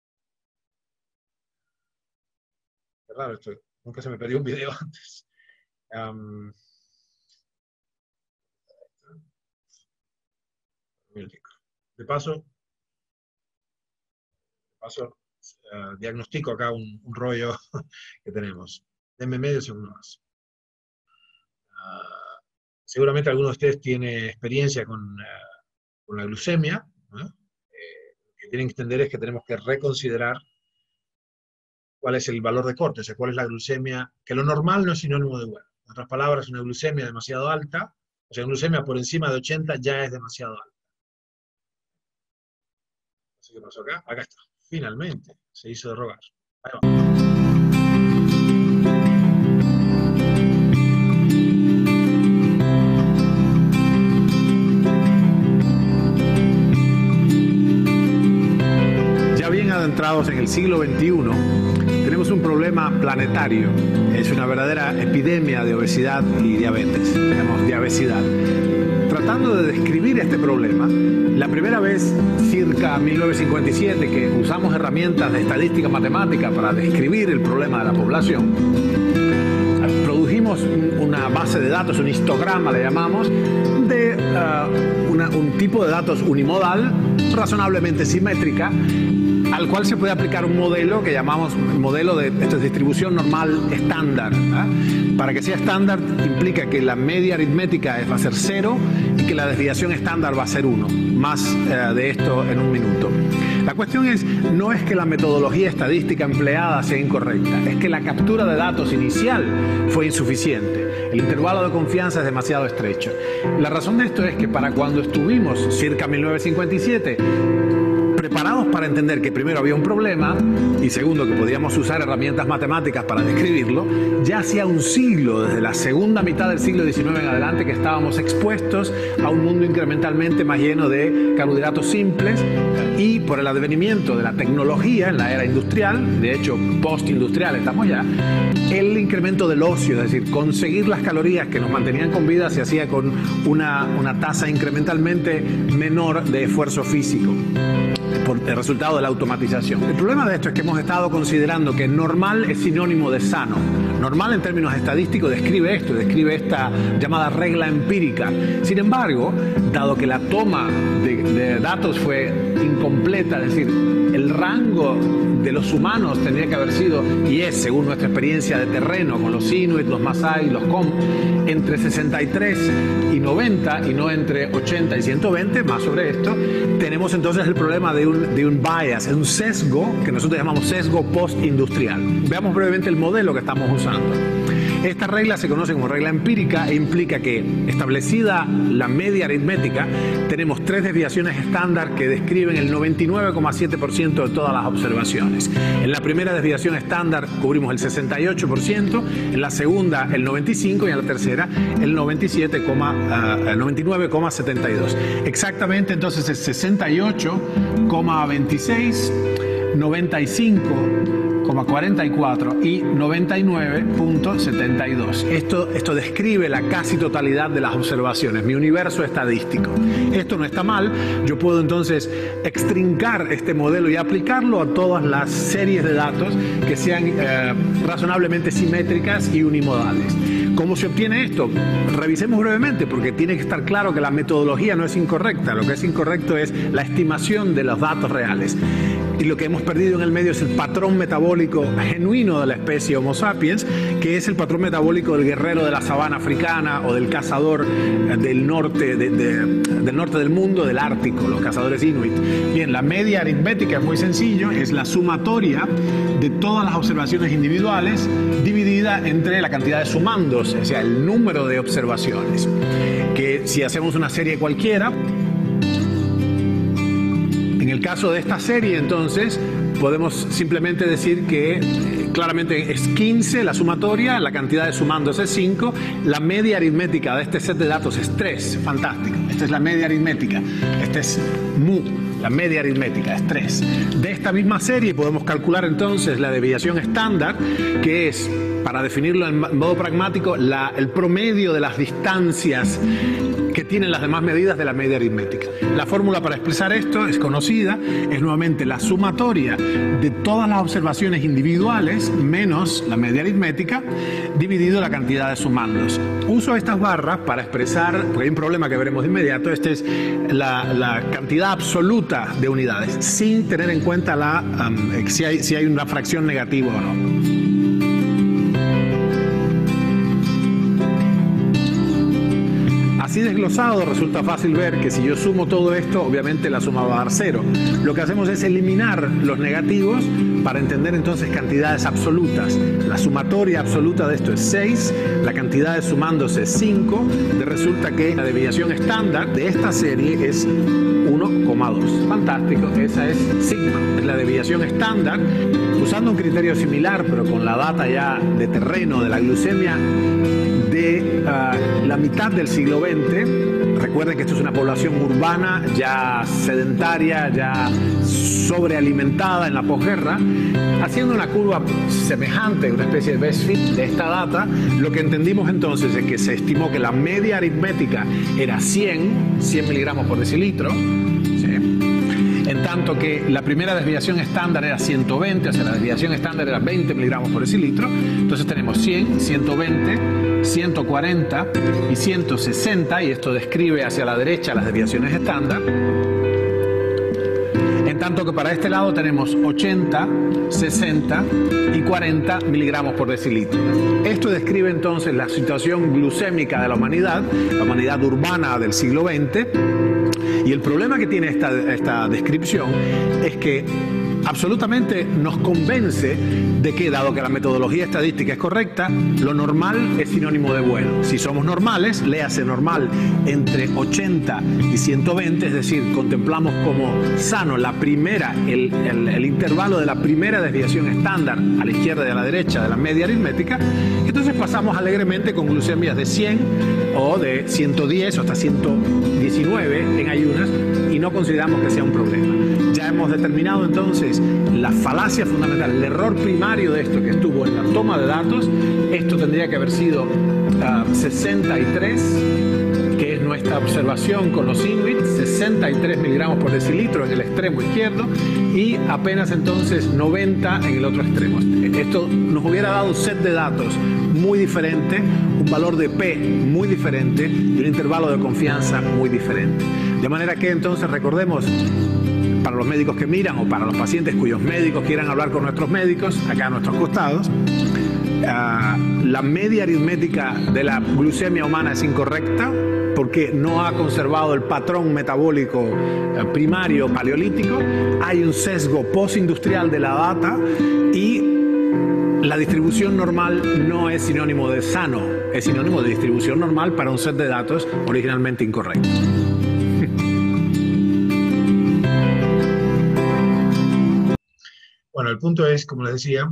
Qué raro esto. Nunca se me perdió un video antes. De paso, diagnostico acá un rollo que tenemos. Denme medio segundo más. Seguramente alguno de ustedes tiene experiencia con la glucemia. Lo que tienen que entender es que tenemos que reconsiderar cuál es el valor de corte, o sea, cuál es la glucemia, que lo normal no es sinónimo de bueno. En otras palabras, una glucemia demasiado alta, o sea, una glucemia por encima de 80 ya es demasiado alta. Así que pasó acá. Acá está. Finalmente, se hizo de rogar. Ahí va. Entrados en el siglo XXI, tenemos un problema planetario. Es una verdadera epidemia de obesidad y diabetes, digamos, diabesidad. Tratando de describir este problema, la primera vez, circa 1957, que usamos herramientas de estadística matemática para describir el problema de la población, produjimos una base de datos, un histograma le llamamos, de un tipo de datos unimodal, razonablemente simétrica, al cual se puede aplicar un modelo que llamamos modelo de distribución normal estándar. Para que sea estándar implica que la media aritmética va a ser 0 y que la desviación estándar va a ser 1. Más de esto en un minuto. La cuestión no es que la metodología estadística empleada sea incorrecta, es que la captura de datos inicial fue insuficiente. El intervalo de confianza es demasiado estrecho. La razón de esto es que para cuando estuvimos cerca de 1957, preparados para entender que primero había un problema y segundo que podíamos usar herramientas matemáticas para describirlo, ya hacía un siglo, desde la segunda mitad del siglo XIX en adelante, que estábamos expuestos a un mundo incrementalmente más lleno de carbohidratos simples y por el advenimiento de la tecnología en la era industrial, de hecho postindustrial estamos ya, el incremento del ocio, es decir, conseguir las calorías que nos mantenían con vida se hacía con una tasa incrementalmente menor de esfuerzo físico, por el resultado de la automatización. El problema de esto es que hemos estado considerando que normal es sinónimo de sano. Normal en términos estadísticos describe esto, describe esta llamada regla empírica. Sin embargo, dado que la toma de datos fue incompleta, es decir, el rango de los humanos tendría que haber sido, y es según nuestra experiencia de terreno con los Inuit, los Masái, los Com, entre 63 y 90 y no entre 80 y 120, más sobre esto, tenemos entonces el problema de un bias, un sesgo que nosotros llamamos sesgo postindustrial. Veamos brevemente el modelo que estamos usando. Esta regla se conoce como regla empírica e implica que, establecida la media aritmética, tenemos 3 desviaciones estándar que describen el 99,7% de todas las observaciones. En la primera desviación estándar cubrimos el 68%, en la segunda el 95% y en la tercera el 99,72%. Exactamente entonces es 68,26%, 95,44 y 99,72. Esto describe la casi totalidad de las observaciones, mi universo estadístico. Esto no está mal, yo puedo entonces extrincar este modelo y aplicarlo a todas las series de datos que sean razonablemente simétricas y unimodales. ¿Cómo se obtiene esto? Revisemos brevemente, porque tiene que estar claro que la metodología no es incorrecta. Lo que es incorrecto es la estimación de los datos reales. Y lo que hemos perdido en el medio es el patrón metabólico genuino de la especie Homo sapiens, que es el patrón metabólico del guerrero de la sabana africana o del cazador del norte, del norte del mundo, del Ártico, los cazadores Inuit. Bien, la media aritmética es muy sencillo, es la sumatoria de todas las observaciones individuales dividida entre la cantidad de sumandos, o sea, el número de observaciones. Que si hacemos una serie cualquiera, en el caso de esta serie, entonces, podemos simplemente decir que claramente es 15 la sumatoria, la cantidad de sumandos es 5, la media aritmética de este set de datos es 3. Fantástico. Esta es la media aritmética. Este es mu. La media aritmética es 3. De esta misma serie podemos calcular entonces la desviación estándar, que es, para definirlo en modo pragmático, el promedio de las distancias que tienen las demás medidas de la media aritmética. La fórmula para expresar esto es conocida, es nuevamente la sumatoria de todas las observaciones individuales menos la media aritmética dividido la cantidad de sumandos. Uso estas barras para expresar, porque hay un problema que veremos de inmediato, esta es la cantidad absoluta de unidades, sin tener en cuenta si hay una fracción negativa o no. Así desglosado resulta fácil ver que si yo sumo todo esto, obviamente la suma va a dar 0. Lo que hacemos es eliminar los negativos para entender entonces cantidades absolutas. La sumatoria absoluta de esto es 6, la cantidad de sumandos es 5, resulta que la desviación estándar de esta serie es 1,2. Fantástico, esa es sigma. Es la desviación estándar, usando un criterio similar, pero con la data ya de terreno de la glucemia de la mitad del siglo XX. Recuerden que esto es una población urbana, ya sedentaria, ya sobrealimentada en la posguerra. Haciendo una curva semejante, una especie de best fit de esta data, lo que entendimos entonces es que se estimó que la media aritmética era 100 miligramos por decilitro, ¿sí? En tanto que la primera desviación estándar era 120, o sea, la desviación estándar era 20 miligramos por decilitro. Entonces tenemos 100, 120, 140 y 160, y esto describe hacia la derecha las desviaciones estándar. En tanto que para este lado tenemos 80, 60 y 40 miligramos por decilitro. Esto describe entonces la situación glucémica de la humanidad urbana del siglo XX. Y el problema que tiene esta descripción es que absolutamente nos convence de que, dado que la metodología estadística es correcta, lo normal es sinónimo de bueno. Si somos normales, léase normal entre 80 y 120, es decir, contemplamos como sano el intervalo de la primera desviación estándar a la izquierda y a la derecha de la media aritmética, entonces pasamos alegremente con glucemias de 100 o de 110 o hasta 119 en ayunas y no consideramos que sea un problema. Ya hemos determinado entonces la falacia fundamental, el error primario de esto que estuvo en la toma de datos. Esto tendría que haber sido 63, que es nuestra observación con los inuits, 63 miligramos por decilitro en el extremo izquierdo y apenas entonces 90 en el otro extremo. Esto nos hubiera dado un set de datos muy diferente, un valor de P muy diferente y un intervalo de confianza muy diferente. De manera que entonces recordemos, para los médicos que miran o para los pacientes cuyos médicos quieran hablar con nuestros médicos, acá a nuestros costados, la media aritmética de la glucemia humana es incorrecta porque no ha conservado el patrón metabólico primario paleolítico. Hay un sesgo postindustrial de la data y la distribución normal no es sinónimo de sano, es sinónimo de distribución normal para un set de datos originalmente incorrecto. Bueno, el punto es, como les decía,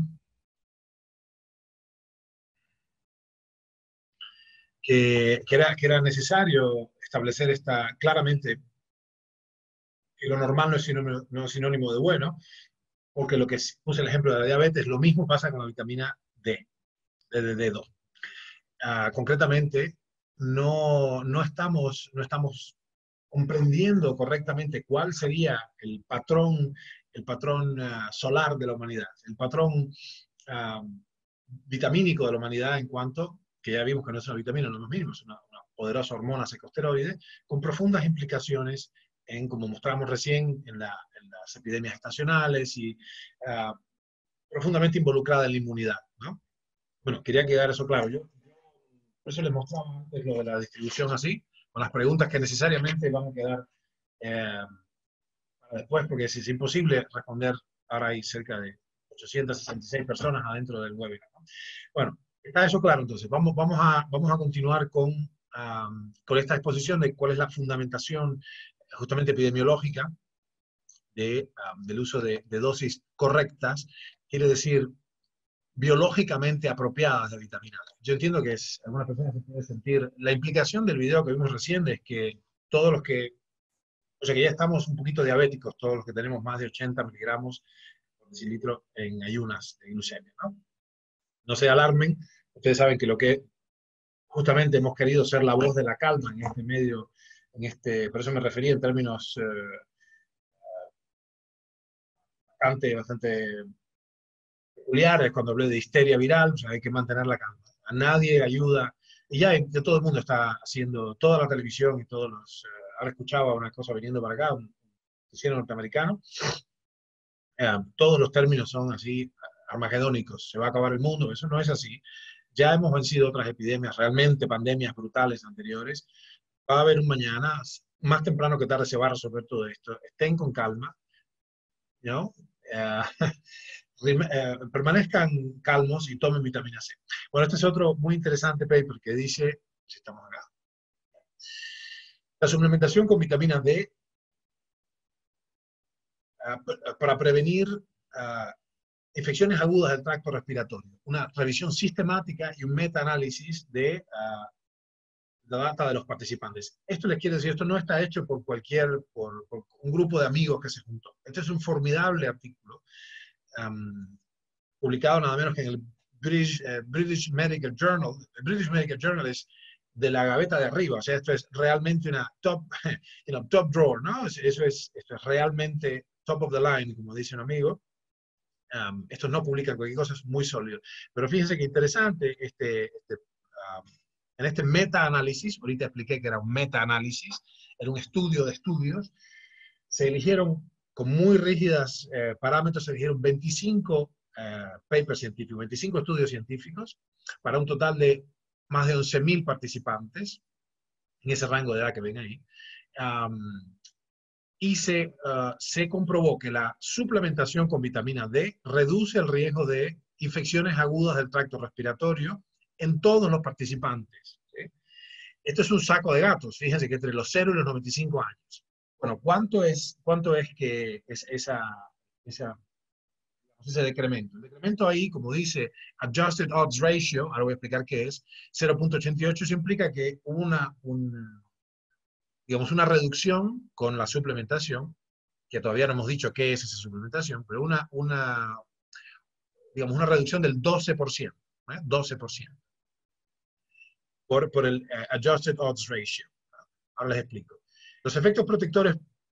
que era necesario establecer claramente que lo normal no es sinónimo de bueno, porque lo que puse el ejemplo de la diabetes, lo mismo pasa con la vitamina D, de dedo. Concretamente, no estamos comprendiendo correctamente cuál sería el patrón solar de la humanidad, el patrón vitamínico de la humanidad, en cuanto que ya vimos que no es una vitamina, no es lo mismo, es una poderosa hormona secosteroide con profundas implicaciones en, como mostramos recién, en las epidemias estacionales y profundamente involucrada en la inmunidad, ¿no? Bueno, quería quedar eso claro. Yo por eso les mostraba antes lo de la distribución así, con las preguntas que necesariamente van a quedar para después, porque es imposible responder. Ahora hay cerca de 866 personas adentro del webinar, ¿no? Bueno, está eso claro. Entonces, vamos a continuar con esta exposición de cuál es la fundamentación justamente epidemiológica del uso de dosis correctas, quiere decir biológicamente apropiadas de vitamina D. Yo entiendo que algunas personas se pueden sentir, la implicación del video que vimos recién es que todos los que, o sea que ya estamos un poquito diabéticos, todos los que tenemos más de 80 miligramos por decilitro en ayunas de glucemia, ¿no? No se alarmen, ustedes saben que lo que justamente hemos querido ser la voz de la calma en este medio, por eso me refería en términos bastante peculiares cuando hablé de histeria viral, o sea, hay que mantener la calma. A nadie ayuda, y ya todo el mundo está haciendo, toda la televisión y todos los, ahora escuchaba una cosa viniendo para acá, un noticiero norteamericano, todos los términos son así, armagedónicos, se va a acabar el mundo, eso no es así. Ya hemos vencido otras epidemias, realmente pandemias brutales anteriores. Va a haber un mañana, más temprano que tarde se va a resolver todo esto. Estén con calma, ¿no? Permanezcan calmos y tomen vitamina C. Bueno, este es otro muy interesante paper que dice, si estamos acá, la suplementación con vitamina D para prevenir infecciones agudas del tracto respiratorio. Una revisión sistemática y un metaanálisis de la data de los participantes. Esto les quiere decir, esto no está hecho por por un grupo de amigos que se juntó. Este es un formidable artículo publicado nada menos que en el British Medical Journal. El British Medical Journal es de la gaveta de arriba, o sea, esto es realmente una top drawer, ¿no? Esto es realmente top of the line, como dice un amigo. Estos no publican cualquier cosa, es muy sólido. Pero fíjense que interesante, en este metaanálisis, ahorita expliqué que era un metaanálisis, era un estudio de estudios, se eligieron con muy rígidas parámetros, se eligieron 25 papers científicos, 25 estudios científicos, para un total de más de 11.000 participantes, en ese rango de edad que ven ahí. Y se comprobó que la suplementación con vitamina D reduce el riesgo de infecciones agudas del tracto respiratorio en todos los participantes. ¿Sí? Esto es un saco de gatos, fíjense que entre los 0 y los 95 años. Bueno, ¿cuánto es que es ese decremento? El decremento ahí, como dice Adjusted Odds Ratio, ahora voy a explicar qué es, 0.88, eso implica que hubo una reducción con la suplementación, que todavía no hemos dicho qué es esa suplementación, pero una reducción del 12%, 12%, por el Adjusted Odds Ratio. Ahora les explico. Los efectos protectores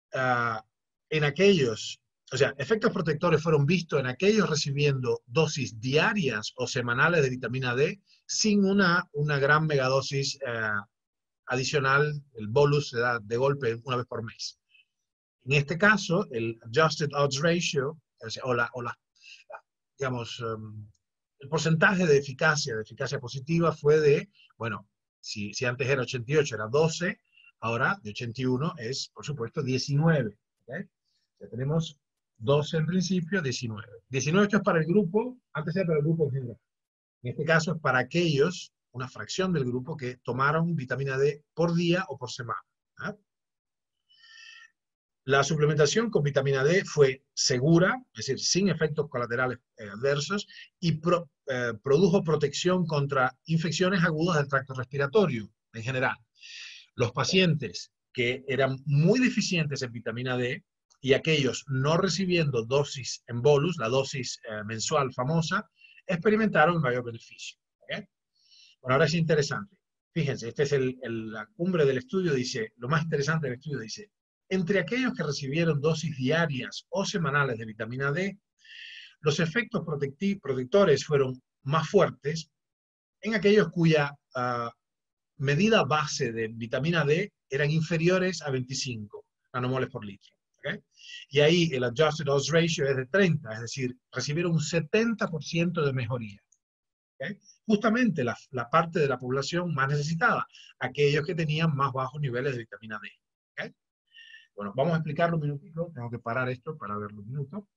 efectos protectores fueron vistos en aquellos recibiendo dosis diarias o semanales de vitamina D sin una gran megadosis adicional. El bolus se da de golpe una vez por mes. En este caso, el Adjusted Odds Ratio, el porcentaje de eficacia positiva fue de, bueno, si antes era 88, era 12, ahora de 81 es, por supuesto, 19. ¿Okay? Ya tenemos 12 en principio, 19. 19 esto es para el grupo, antes era para el grupo en general. En este caso es para aquellos, una fracción del grupo, que tomaron vitamina D por día o por semana. ¿Eh? La suplementación con vitamina D fue segura, es decir, sin efectos colaterales adversos, y produjo protección contra infecciones agudas del tracto respiratorio en general. Los pacientes que eran muy deficientes en vitamina D y aquellos no recibiendo dosis en bolus, la dosis mensual famosa, experimentaron mayor beneficio. ¿Okay? Bueno, ahora es interesante. Fíjense, este es la cumbre del estudio, dice, lo más interesante del estudio dice, entre aquellos que recibieron dosis diarias o semanales de vitamina D, los efectos protectores fueron más fuertes en aquellos cuya medida base de vitamina D eran inferiores a 25 nanomoles por litro. ¿Okay? Y ahí el Adjusted Odds Ratio es de 30, es decir, recibieron un 70% de mejoría. ¿Okay? Justamente la parte de la población más necesitada, aquellos que tenían más bajos niveles de vitamina D. ¿Okay? Bueno, vamos a explicarlo un minutito. Tengo que parar esto para verlo un minuto.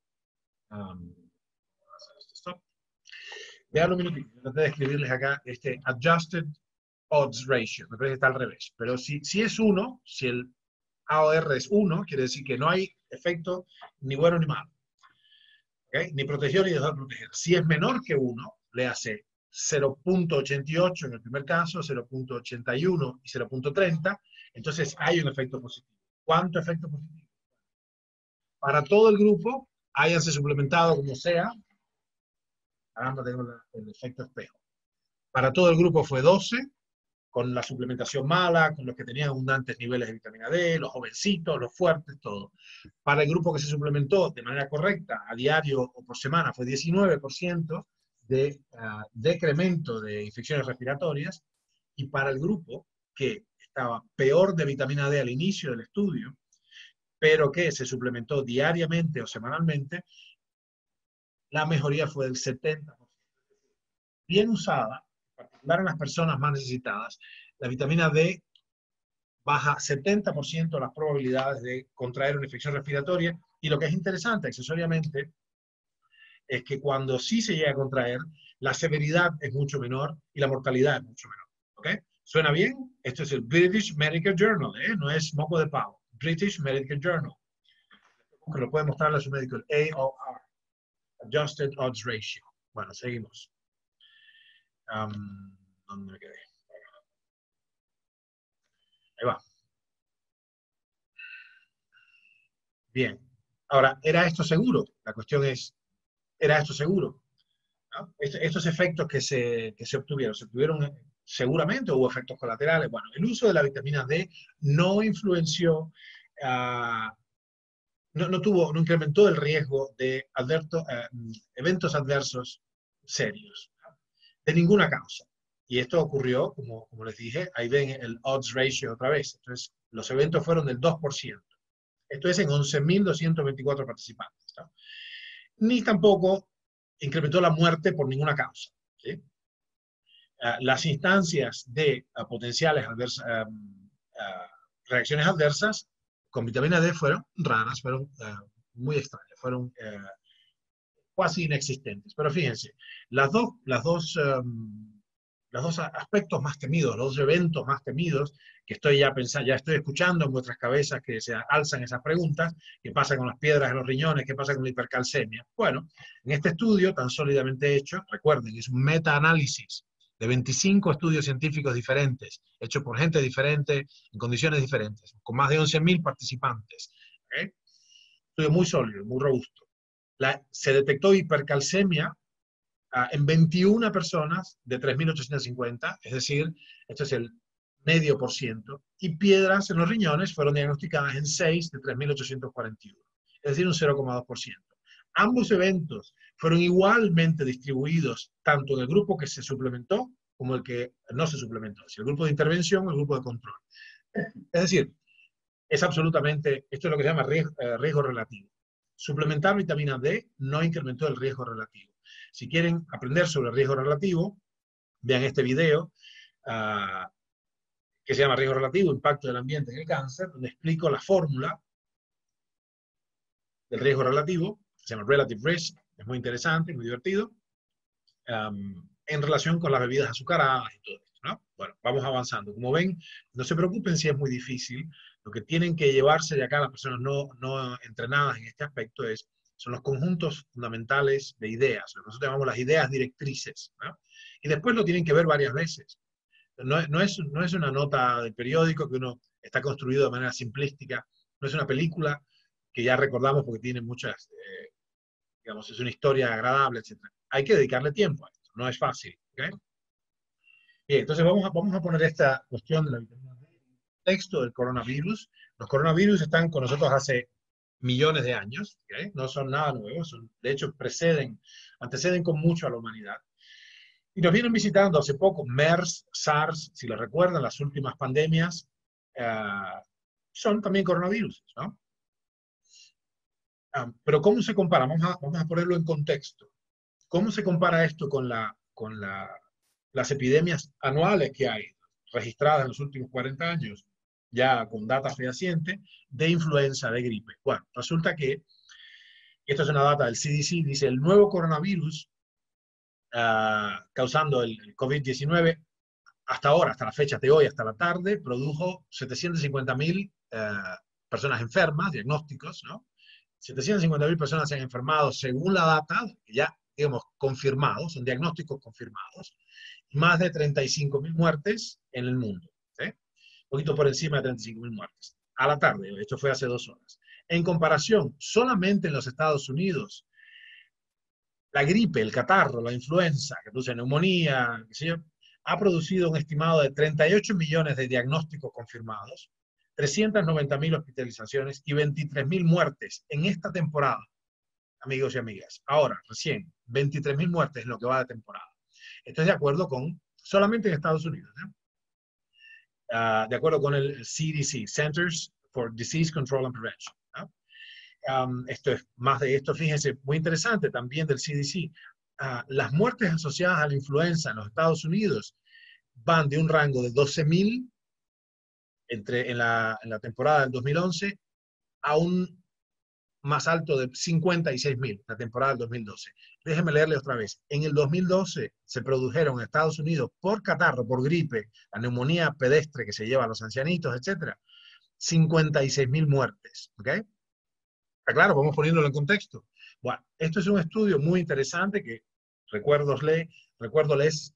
Stop. Veanlo un minutito. Traté de escribirles acá este Adjusted Odds Ratio. Me parece que está al revés. Pero si es 1, si el AOR es 1, quiere decir que no hay efecto ni bueno ni malo. ¿Okay? Ni protegió ni dejó de proteger. Si es menor que 1, le hace 0.88 en el primer caso, 0.81 y 0.30, entonces hay un efecto positivo. ¿Cuánto efecto positivo? Para todo el grupo, háyanse suplementado como sea. Ahora tengo el efecto espejo. Para todo el grupo fue 12, con la suplementación mala, con los que tenían abundantes niveles de vitamina D, los jovencitos, los fuertes, todo. Para el grupo que se suplementó de manera correcta, a diario o por semana, fue 19% de decremento de infecciones respiratorias, y para el grupo que estaba peor de vitamina D al inicio del estudio, pero que se suplementó diariamente o semanalmente, la mejoría fue del 70%. Bien usada, en particular en las personas más necesitadas, la vitamina D baja 70% las probabilidades de contraer una infección respiratoria, y lo que es interesante, accesoriamente, es que cuando sí se llega a contraer, la severidad es mucho menor y la mortalidad es mucho menor. ¿Okay? ¿Suena bien? Esto es el British Medical Journal, no es moco de pavo. British Medical Journal. Que lo puede mostrarle a su médico, el AOR, Adjusted Odds Ratio. Bueno, seguimos. ¿Dónde me quedé? Ahí va. Bien. Ahora, ¿era esto seguro? La cuestión es, ¿era esto seguro? ¿No? Estos efectos que se obtuvieron seguramente, hubo efectos colaterales. Bueno, el uso de la vitamina D no influenció, no incrementó el riesgo de eventos adversos serios, ¿no? De ninguna causa. Y esto ocurrió, como les dije, ahí ven el odds ratio otra vez. Entonces, los eventos fueron del 2%. Esto es en 11.224 participantes, ¿no? Ni tampoco incrementó la muerte por ninguna causa, ¿sí? Las instancias de potenciales reacciones adversas con vitamina D fueron raras, fueron muy extrañas, fueron casi inexistentes. Pero fíjense, los dos aspectos más temidos, los dos eventos más temidos, que ya estoy escuchando en vuestras cabezas que se alzan esas preguntas: ¿qué pasa con las piedras en los riñones? ¿Qué pasa con la hipercalcemia? Bueno, en este estudio tan sólidamente hecho, recuerden, es un metaanálisis de 25 estudios científicos diferentes, hechos por gente diferente, en condiciones diferentes, con más de 11.000 participantes. ¿Okay? Estudio muy sólido, muy robusto. Se detectó hipercalcemia en 21 personas de 3.850, es decir, esto es el medio por ciento, y piedras en los riñones fueron diagnosticadas en 6 de 3.841, es decir, un 0,2%. Ambos eventos fueron igualmente distribuidos tanto en el grupo que se suplementó como el que no se suplementó, es decir, el grupo de intervención o el grupo de control. Es decir, es absolutamente, esto es lo que se llama riesgo relativo. Suplementar vitamina D no incrementó el riesgo relativo. Si quieren aprender sobre el riesgo relativo, vean este video que se llama Riesgo Relativo, Impacto del Ambiente en el Cáncer, donde explico la fórmula del riesgo relativo, se llama Relative Risk, es muy interesante, muy divertido, en relación con las bebidas azucaradas y todo esto, ¿no? Bueno, vamos avanzando. Como ven, no se preocupen si es muy difícil. Lo que tienen que llevarse de acá las personas no entrenadas en este aspecto son los conjuntos fundamentales de ideas, lo que nosotros llamamos las ideas directrices, ¿no? Y después lo tienen que ver varias veces. No es una nota de periódico que uno está construido de manera simplística, no es una película que ya recordamos porque tiene muchas, digamos, es una historia agradable, etc. Hay que dedicarle tiempo a esto, no es fácil. ¿Okay? Bien, entonces vamos a poner esta cuestión de la vitamina D en el contexto del coronavirus. Los coronavirus están con nosotros hace millones de años, ¿okay? No son nada nuevos, de hecho anteceden con mucho a la humanidad. Y nos vienen visitando hace poco MERS, SARS, si lo recuerdan, las últimas pandemias, son también coronavirus, ¿no? Pero ¿cómo se compara? Vamos a ponerlo en contexto. ¿Cómo se compara esto con las epidemias anuales que hay registradas en los últimos 40 años, ya con data fehaciente, de influenza, de gripe? Bueno, resulta que, y esto es una data del CDC, dice el nuevo coronavirus causando el COVID-19, hasta ahora, hasta la fecha de hoy, hasta la tarde, produjo 750.000 personas enfermas, diagnósticos, ¿no? 750.000 personas se han enfermado según la data, ya, digamos, confirmados, son diagnósticos confirmados, y más de 35.000 muertes en el mundo. ¿Sí? Un poquito por encima de 35.000 muertes. A la tarde, esto fue hace 2 horas. En comparación, solamente en los Estados Unidos, la gripe, el catarro, la influenza, que produce neumonía, qué sé yo, ha producido un estimado de 38 millones de diagnósticos confirmados, 390.000 hospitalizaciones y 23.000 muertes en esta temporada, amigos y amigas. Ahora, recién, 23.000 muertes en lo que va de temporada. Esto es de acuerdo con, solamente en Estados Unidos, ¿eh? De acuerdo con el CDC, Centers for Disease Control and Prevention. ¿No? Esto es más de esto, fíjense, muy interesante también del CDC. Las muertes asociadas a la influenza en los Estados Unidos van de un rango de 12.000 en la temporada del 2011 a un más alto de 56.000, la temporada del 2012. Déjenme leerle otra vez. En el 2012 se produjeron en Estados Unidos por catarro, por gripe, la neumonía pedestre que se lleva a los ancianitos, etc., 56.000 muertes. ¿Ok? Está claro, vamos poniéndolo en contexto. Bueno, esto es un estudio muy interesante que recuérdoles,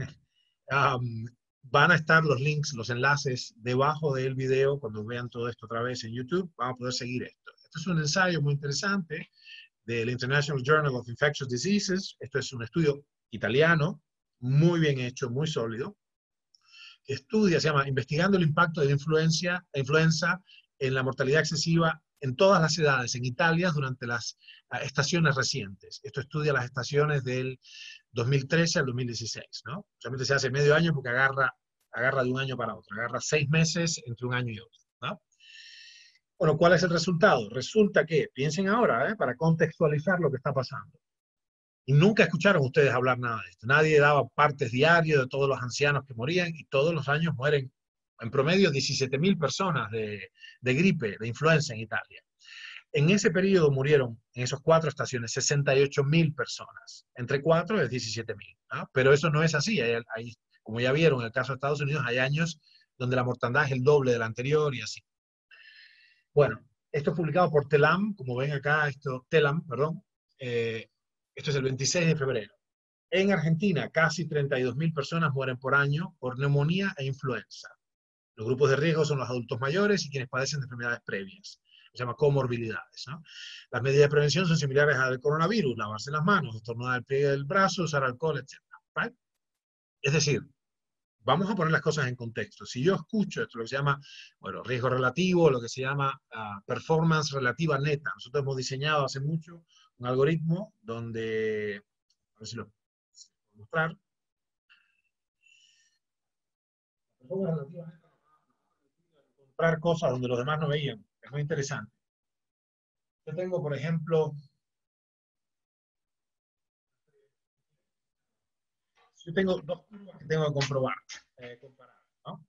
van a estar los links, los enlaces debajo del video cuando vean todo esto otra vez en YouTube, van a poder seguir esto. Esto es un ensayo muy interesante del International Journal of Infectious Diseases. Esto es un estudio italiano, muy bien hecho, muy sólido. Estudia, se llama Investigando el impacto de la influenza en la mortalidad excesiva en todas las edades en Italia durante las estaciones recientes. Esto estudia las estaciones del 2013 al 2016, ¿no? Solamente se hace medio año porque agarra de un año para otro, agarra 6 meses entre un año y otro, ¿no? Bueno, ¿cuál es el resultado? Resulta que, piensen ahora, para contextualizar lo que está pasando. Y nunca escucharon ustedes hablar nada de esto. Nadie daba partes diarios de todos los ancianos que morían y todos los años mueren en promedio 17.000 personas de gripe, de influenza en Italia. En ese periodo murieron, en esas 4 estaciones, 68.000 personas. Entre 4 es 17.000. ¿No? Pero eso no es así. Como ya vieron, en el caso de Estados Unidos hay años donde la mortandad es el doble del anterior y así. Bueno, esto es publicado por TELAM, como ven acá, TELAM, perdón. Esto es el 26 de febrero. En Argentina, casi 32.000 personas mueren por año por neumonía e influenza. Los grupos de riesgo son los adultos mayores y quienes padecen de enfermedades previas. Se llama comorbilidades, ¿no? Las medidas de prevención son similares al coronavirus: lavarse las manos, estornudar el pliegue del brazo, usar alcohol, etc. ¿Right? Es decir, vamos a poner las cosas en contexto. Si yo escucho esto, lo que se llama, bueno, riesgo relativo, lo que se llama performance relativa neta. Nosotros hemos diseñado hace mucho un algoritmo donde, a ver si lo puedo mostrar. Performance relativa neta, encontrar cosas donde los demás no veían. Es muy interesante. Yo tengo, por ejemplo, yo tengo 2 curvas que tengo que comparar, ¿no?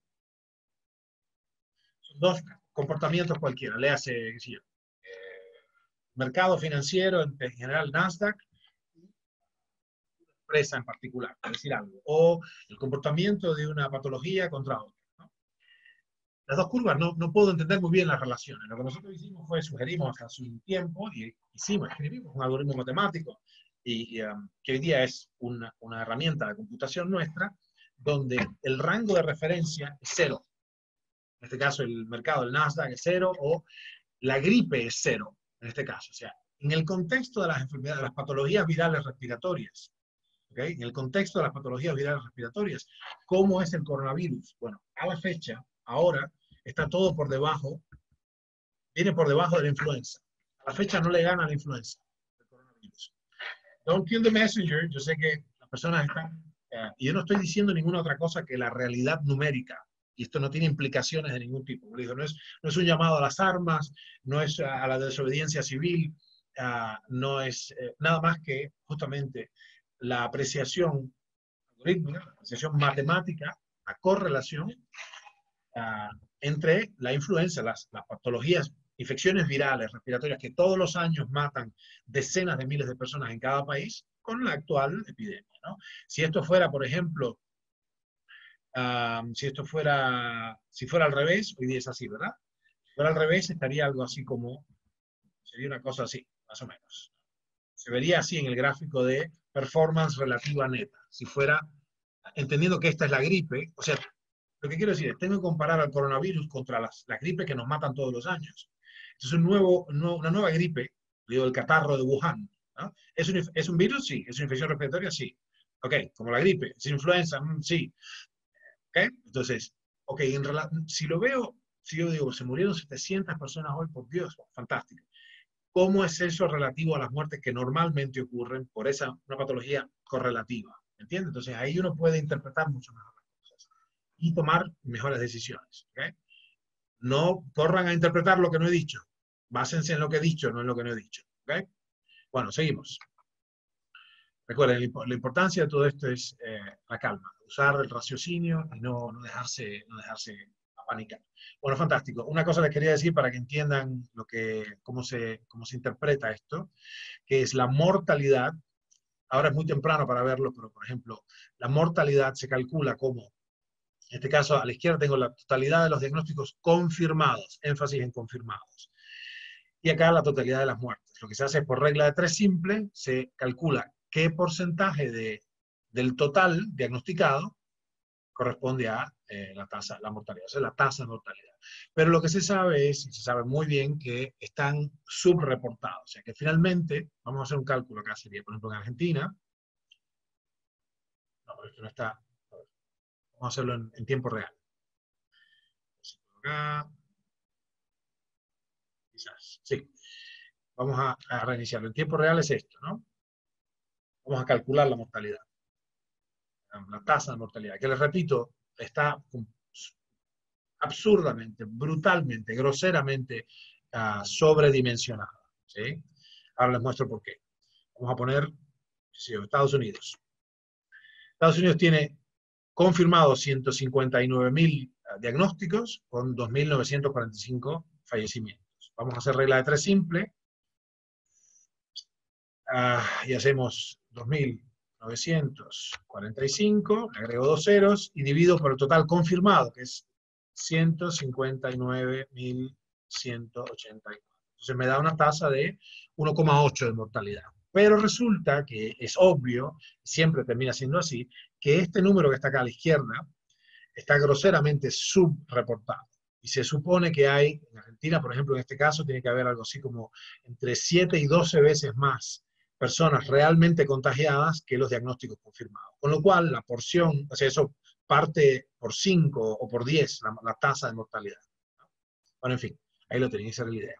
Son 2 comportamientos cualquiera, léase, qué sé yo, mercado financiero, en general Nasdaq, y empresa en particular, para decir algo, o el comportamiento de una patología contra otra, ¿no? Las 2 curvas no puedo entender muy bien las relaciones. Lo que nosotros hicimos fue, sugerimos hace un tiempo, y escribimos un algoritmo matemático, que hoy día es una herramienta de computación nuestra, donde el rango de referencia es 0. En este caso, el mercado del Nasdaq es 0, o la gripe es 0, en este caso. O sea, en el contexto de las enfermedades, las patologías virales respiratorias, ¿okay? En el contexto de las patologías virales respiratorias, ¿cómo es el coronavirus? Bueno, a la fecha, ahora, está todo por debajo, viene por debajo de la influenza. A la fecha no le gana a la influenza, el coronavirus. Don't kill the messenger. Yo sé que las personas están, y yo no estoy diciendo ninguna otra cosa que la realidad numérica, y esto no tiene implicaciones de ningún tipo. Digo, no es un llamado a las armas, no es a la desobediencia civil, no es nada más que justamente la apreciación algorítmica, la apreciación matemática, la correlación entre la influenza, las patologías, infecciones virales respiratorias que todos los años matan decenas de miles de personas en cada país, con la actual epidemia, ¿no? Si esto fuera, por ejemplo, si fuera al revés, hoy día es así, ¿verdad? Si fuera al revés, estaría algo así como Sería una cosa así, más o menos. Se vería así en el gráfico de performance relativa neta. Si fuera, entendiendo que esta es la gripe, o sea, lo que quiero decir es, tengo que comparar al coronavirus contra la gripe que nos matan todos los años. Es una nueva gripe, digo, el catarro de Wuhan. ¿No? ¿Es un virus? Sí. ¿Es una infección respiratoria? Sí. Ok, como la gripe. ¿Es influenza? Sí. Ok, entonces, ok, si lo veo, si yo digo, se murieron 700 personas hoy, por Dios, fantástico. ¿Cómo es eso relativo a las muertes que normalmente ocurren por una patología correlativa? ¿Entiendes? Entonces ahí uno puede interpretar mucho mejor las cosas y tomar mejores decisiones. ¿Okay? No corran a interpretar lo que no he dicho. Básense en lo que he dicho, no en lo que no he dicho. ¿Okay? Bueno, seguimos. Recuerden, la importancia de todo esto es la calma, usar el raciocinio y no dejarse apanicar. Bueno, fantástico. Una cosa les quería decir para que entiendan cómo se interpreta esto, que es la mortalidad. Ahora es muy temprano para verlo, pero por ejemplo, la mortalidad se calcula como, en este caso a la izquierda tengo la totalidad de los diagnósticos confirmados, énfasis en confirmados. Y acá la totalidad de las muertes. Lo que se hace es por regla de 3 simple, se calcula qué porcentaje del total diagnosticado corresponde a la mortalidad, o sea, la tasa de mortalidad. Pero lo que se sabe y se sabe muy bien, que están subreportados. O sea, que finalmente, vamos a hacer un cálculo acá, sería, por ejemplo, en Argentina, no, pero esto no está, vamos a hacerlo en tiempo real. Acá, quizás, sí. Vamos a reiniciarlo. En tiempo real es esto, ¿no? Vamos a calcular la mortalidad. La tasa de mortalidad, que les repito, está absurdamente, brutalmente, groseramente sobredimensionada. ¿Sí? Ahora les muestro por qué. Vamos a poner Estados Unidos. Estados Unidos tiene confirmados 159.000 diagnósticos con 2.945 fallecimientos. Vamos a hacer regla de 3 simple. Y hacemos 2.945, le agrego 2 ceros y divido por el total confirmado, que es 159.184. Entonces me da una tasa de 1,8 de mortalidad. Pero resulta que es obvio, siempre termina siendo así, que este número que está acá a la izquierda está groseramente subreportado. Y se supone que hay, en Argentina, por ejemplo, en este caso, tiene que haber algo así como entre 7 y 12 veces más personas realmente contagiadas que los diagnósticos confirmados. Con lo cual, la porción, o sea, eso parte por 5 o por 10 la tasa de mortalidad. Bueno, en fin, ahí lo tenéis, esa era la idea.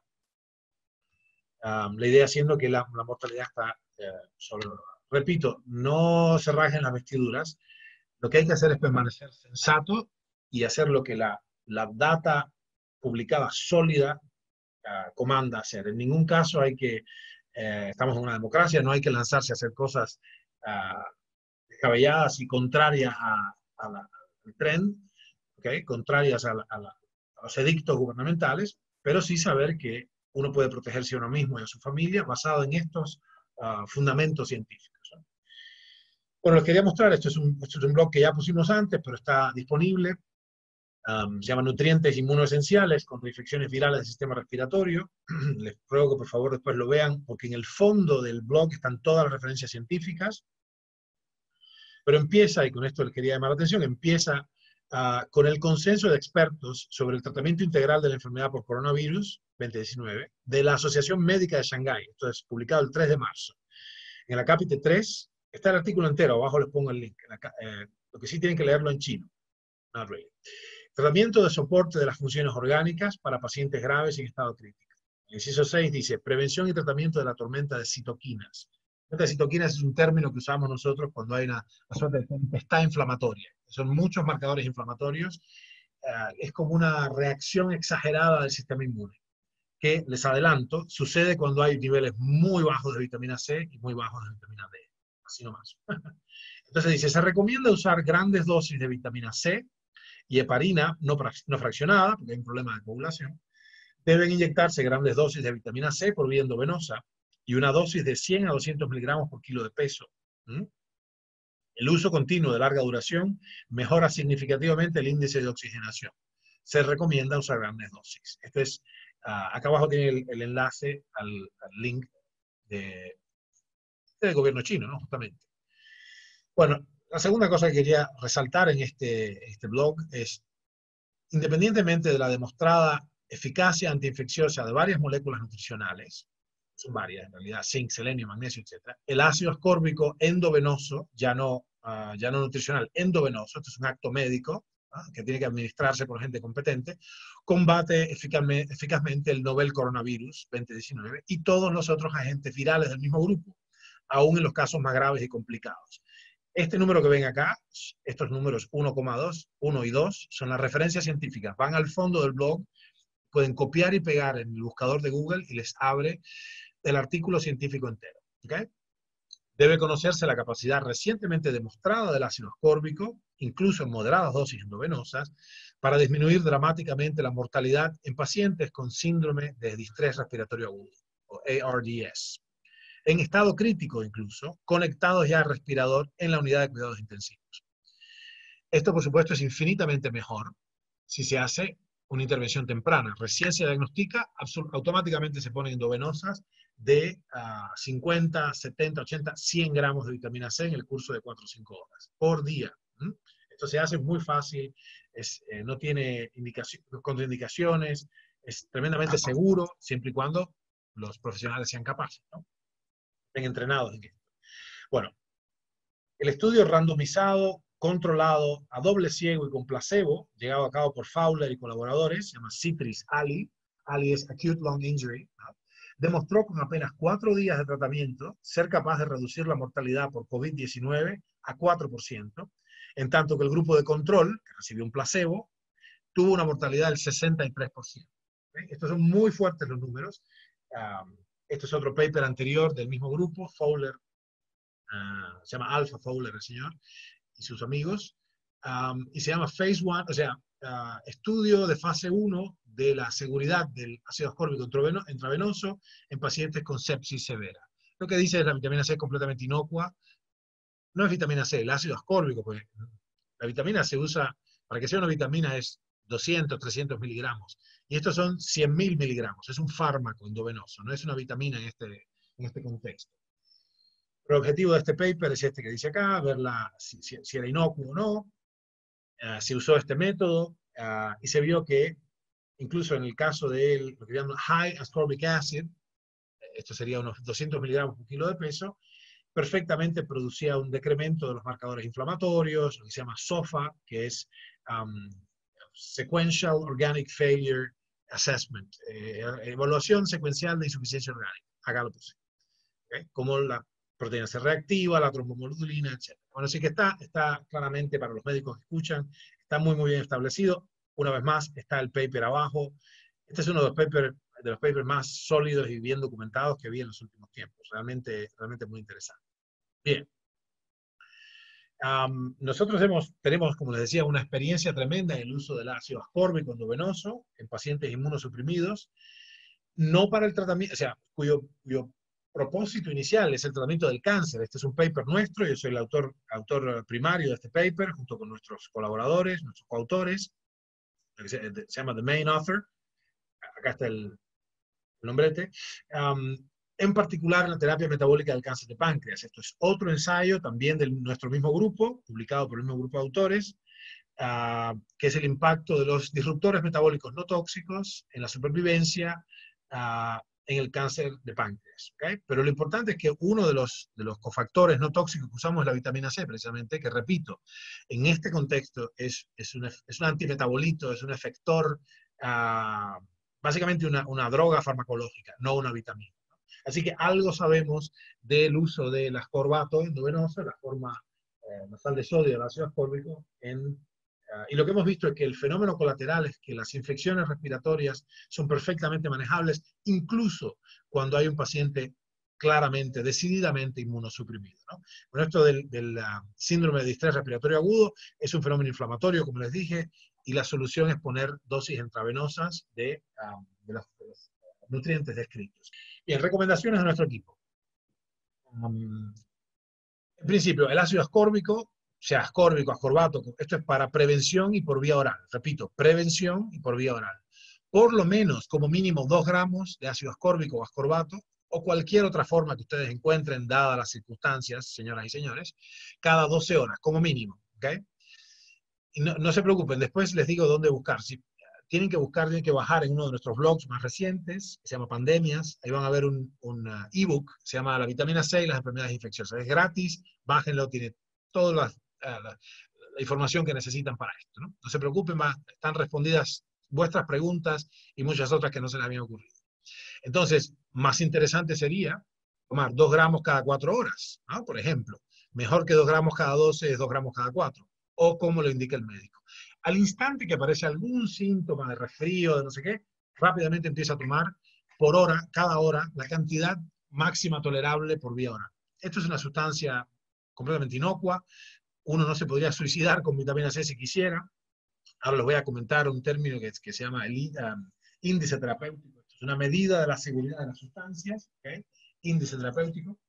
La idea siendo que la mortalidad está sobrevalorada. Repito, no se rajen las vestiduras. Lo que hay que hacer es permanecer sensato y hacer lo que la data publicada sólida comanda hacer. En ningún caso hay que, estamos en una democracia, no hay que lanzarse a hacer cosas descabelladas y contrarias al trend, ¿okay? Contrarias a los edictos gubernamentales, pero sí saber que uno puede protegerse a uno mismo y a su familia basado en estos fundamentos científicos. ¿No? Bueno, les quería mostrar, esto es un blog que ya pusimos antes, pero está disponible. Se llama Nutrientes Inmunoesenciales contra infecciones virales del sistema respiratorio. Les ruego que por favor después lo vean, porque en el fondo del blog están todas las referencias científicas. Pero empieza, y con esto les quería llamar la atención, empieza con el consenso de expertos sobre el tratamiento integral de la enfermedad por coronavirus 2019 de la Asociación Médica de Shanghái. Esto es publicado el 3 de marzo. En el acápite 3 está el artículo entero, abajo les pongo el link. Lo que sí tienen que leerlo en chino. Not really. Tratamiento de soporte de las funciones orgánicas para pacientes graves y en estado crítico. El inciso 6 dice, prevención y tratamiento de la tormenta de citoquinas. La tormenta de citoquinas es un término que usamos nosotros cuando hay una suerte de tempestad inflamatoria. Son muchos marcadores inflamatorios. Es como una reacción exagerada del sistema inmune, que, les adelanto, sucede cuando hay niveles muy bajos de vitamina C y muy bajos de vitamina D. Así nomás. Entonces dice, se recomienda usar grandes dosis de vitamina C y heparina no fraccionada, porque hay un problema de coagulación. Deben inyectarse grandes dosis de vitamina C por vía endovenosa y una dosis de 100 a 200 miligramos por kilo de peso. El uso continuo de larga duración mejora significativamente el índice de oxigenación. Se recomienda usar grandes dosis. Esto es Acá abajo tiene el enlace al link del gobierno chino, ¿no? Justamente. Bueno, la segunda cosa que quería resaltar en este blog es, independientemente de la demostrada eficacia antiinfecciosa de varias moléculas nutricionales, son varias en realidad, zinc, selenio, magnesio, etc., el ácido ascórbico endovenoso, ya no nutricional, endovenoso, esto es un acto médico, que tiene que administrarse por gente competente, combate eficazmente el novel coronavirus 2019 y todos los otros agentes virales del mismo grupo, aún en los casos más graves y complicados. Este número que ven acá, estos números 1,2, 1 y 2, son las referencias científicas. Van al fondo del blog, pueden copiar y pegar en el buscador de Google y les abre el artículo científico entero. ¿Okay? Debe conocerse la capacidad recientemente demostrada del ácido ascórbico, incluso en moderadas dosis endovenosas, para disminuir dramáticamente la mortalidad en pacientes con síndrome de distrés respiratorio agudo, o ARDS, en estado crítico incluso, conectados ya al respirador en la unidad de cuidados intensivos. Esto, por supuesto, es infinitamente mejor si se hace una intervención temprana. Recién se diagnostica, automáticamente se ponen endovenosas de 50, 70, 80, 100 gramos de vitamina C en el curso de 4 o 5 horas por día. Esto se hace muy fácil, no tiene contraindicaciones, es tremendamente seguro, siempre y cuando los profesionales sean capaces, ¿no? Estén entrenados en esto. Bueno, el estudio randomizado, controlado, a doble ciego y con placebo, llevado a cabo por Fowler y colaboradores, se llama CITRIS-ALI, ALI es Acute Lung Injury, ¿no? Demostró con apenas 4 días de tratamiento ser capaz de reducir la mortalidad por COVID-19 a 4%, en tanto que el grupo de control, que recibió un placebo, tuvo una mortalidad del 63%. Estos son muy fuertes los números. Este es otro paper anterior del mismo grupo, Fowler, se llama Alpha Fowler el señor, y sus amigos, y se llama Phase 1, o sea, estudio de fase 1 de la seguridad del ácido ascórbico intravenoso en pacientes con sepsis severa. Lo que dice es la vitamina C es completamente inocua. No es vitamina C, el ácido ascórbico, porque la vitamina se usa, para que sea una vitamina es 200, 300 miligramos, y estos son 100.000 miligramos, es un fármaco endovenoso, no es una vitamina en este contexto. Pero el objetivo de este paper es este que dice acá, ver si era inocuo o no. Se usó este método y se vio que incluso en el caso de lo que llaman high ascorbic acid, esto sería unos 200 miligramos por kilo de peso, perfectamente producía un decremento de los marcadores inflamatorios, lo que se llama SOFA, que es Sequential Organic Failure Assessment, evaluación secuencial de insuficiencia orgánica. Acá lo puse. ¿Okay? Como la proteína C reactiva, la trombomodulina, etc. Bueno, así que está claramente, para los médicos que escuchan, está muy, muy bien establecido. Una vez más, está el paper abajo. Este es uno de los papers más sólidos y bien documentados que vi en los últimos tiempos. Realmente muy interesante. Bien. Nosotros tenemos, como les decía, una experiencia tremenda en el uso del ácido ascórbico endovenoso en pacientes inmunosuprimidos, no para el tratamiento, o sea, cuyo propósito inicial es el tratamiento del cáncer. Este es un paper nuestro, yo soy el autor primario de este paper, junto con nuestros colaboradores, nuestros coautores, se llama The Main Author, acá está el nombrete, en particular en la terapia metabólica del cáncer de páncreas. Esto es otro ensayo también de nuestro mismo grupo, publicado por el mismo grupo de autores, que es el impacto de los disruptores metabólicos no tóxicos en la supervivencia en el cáncer de páncreas. ¿Okay? Pero lo importante es que uno de los cofactores no tóxicos que usamos es la vitamina C, precisamente, que repito, en este contexto es un antimetabolito, es un efector, básicamente una droga farmacológica, no una vitamina. ¿No? Así que algo sabemos del uso del ascorbato endovenoso, la forma nasal de sodio del ácido ascórbico, y lo que hemos visto es que el fenómeno colateral es que las infecciones respiratorias son perfectamente manejables, incluso cuando hay un paciente claramente, decididamente inmunosuprimido, ¿no? Bueno, esto del síndrome de distrés respiratorio agudo es un fenómeno inflamatorio, como les dije, y la solución es poner dosis intravenosas de los nutrientes descritos. Bien, recomendaciones de nuestro equipo. En principio, el ácido ascórbico, sea ascórbico, ascorbato, esto es para prevención y por vía oral. Repito, prevención y por vía oral. por lo menos, como mínimo, 2 gramos de ácido ascórbico o ascorbato, o cualquier otra forma que ustedes encuentren, dadas las circunstancias, señoras y señores, cada 12 horas, como mínimo. ¿Okay? Y no se preocupen, después les digo dónde buscar. Si tienen que buscar, tienen que bajar en uno de nuestros blogs más recientes, que se llama Pandemias. Ahí van a ver un ebook, se llama La vitamina C y las enfermedades infecciosas. Es gratis, bájenlo, tiene toda la información que necesitan para esto. No se preocupen, están respondidas vuestras preguntas y muchas otras que no se les habían ocurrido. Entonces, más interesante sería tomar 2 gramos cada 4 horas, ¿no? Por ejemplo. Mejor que 2 gramos cada 12 es 2 gramos cada 4, o como lo indica el médico. Al instante que aparece algún síntoma de resfrío, de no sé qué, rápidamente empieza a tomar por hora, cada hora, la cantidad máxima tolerable por vía oral. Esto es una sustancia completamente inocua. Uno no se podría suicidar con vitamina C si quisiera. Ahora les voy a comentar un término que se llama el índice terapéutico. Esto es una medida de la seguridad de las sustancias, ¿okay? Índice terapéutico.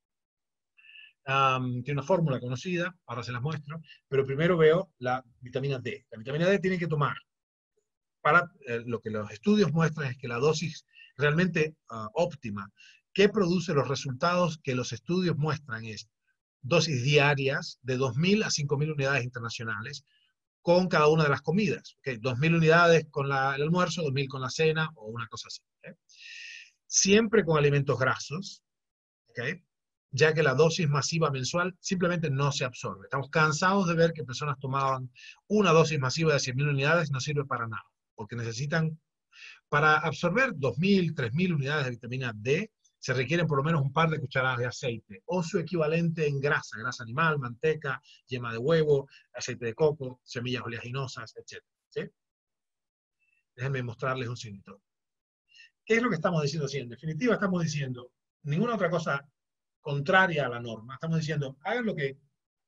Tiene una fórmula conocida, ahora se las muestro, pero primero veo la vitamina D. La vitamina D tienen que tomar, para lo que los estudios muestran es que la dosis realmente óptima, que produce los resultados que los estudios muestran, es dosis diarias de 2.000 a 5.000 unidades internacionales con cada una de las comidas. ¿Okay? 2.000 unidades con el almuerzo, 2.000 con la cena o una cosa así. ¿Okay? Siempre con alimentos grasos, ¿okay? Ya que la dosis masiva mensual simplemente no se absorbe. Estamos cansados de ver que personas tomaban una dosis masiva de 100.000 unidades, no sirve para nada, porque necesitan, para absorber 2.000, 3.000 unidades de vitamina D, se requieren por lo menos un par de cucharadas de aceite, o su equivalente en grasa, grasa animal, manteca, yema de huevo, aceite de coco, semillas oleaginosas, etc. ¿Sí? Déjenme mostrarles un signito. ¿Qué es lo que estamos diciendo así? En definitiva, estamos diciendo ninguna otra cosa contraria a la norma. Estamos diciendo, hagan lo que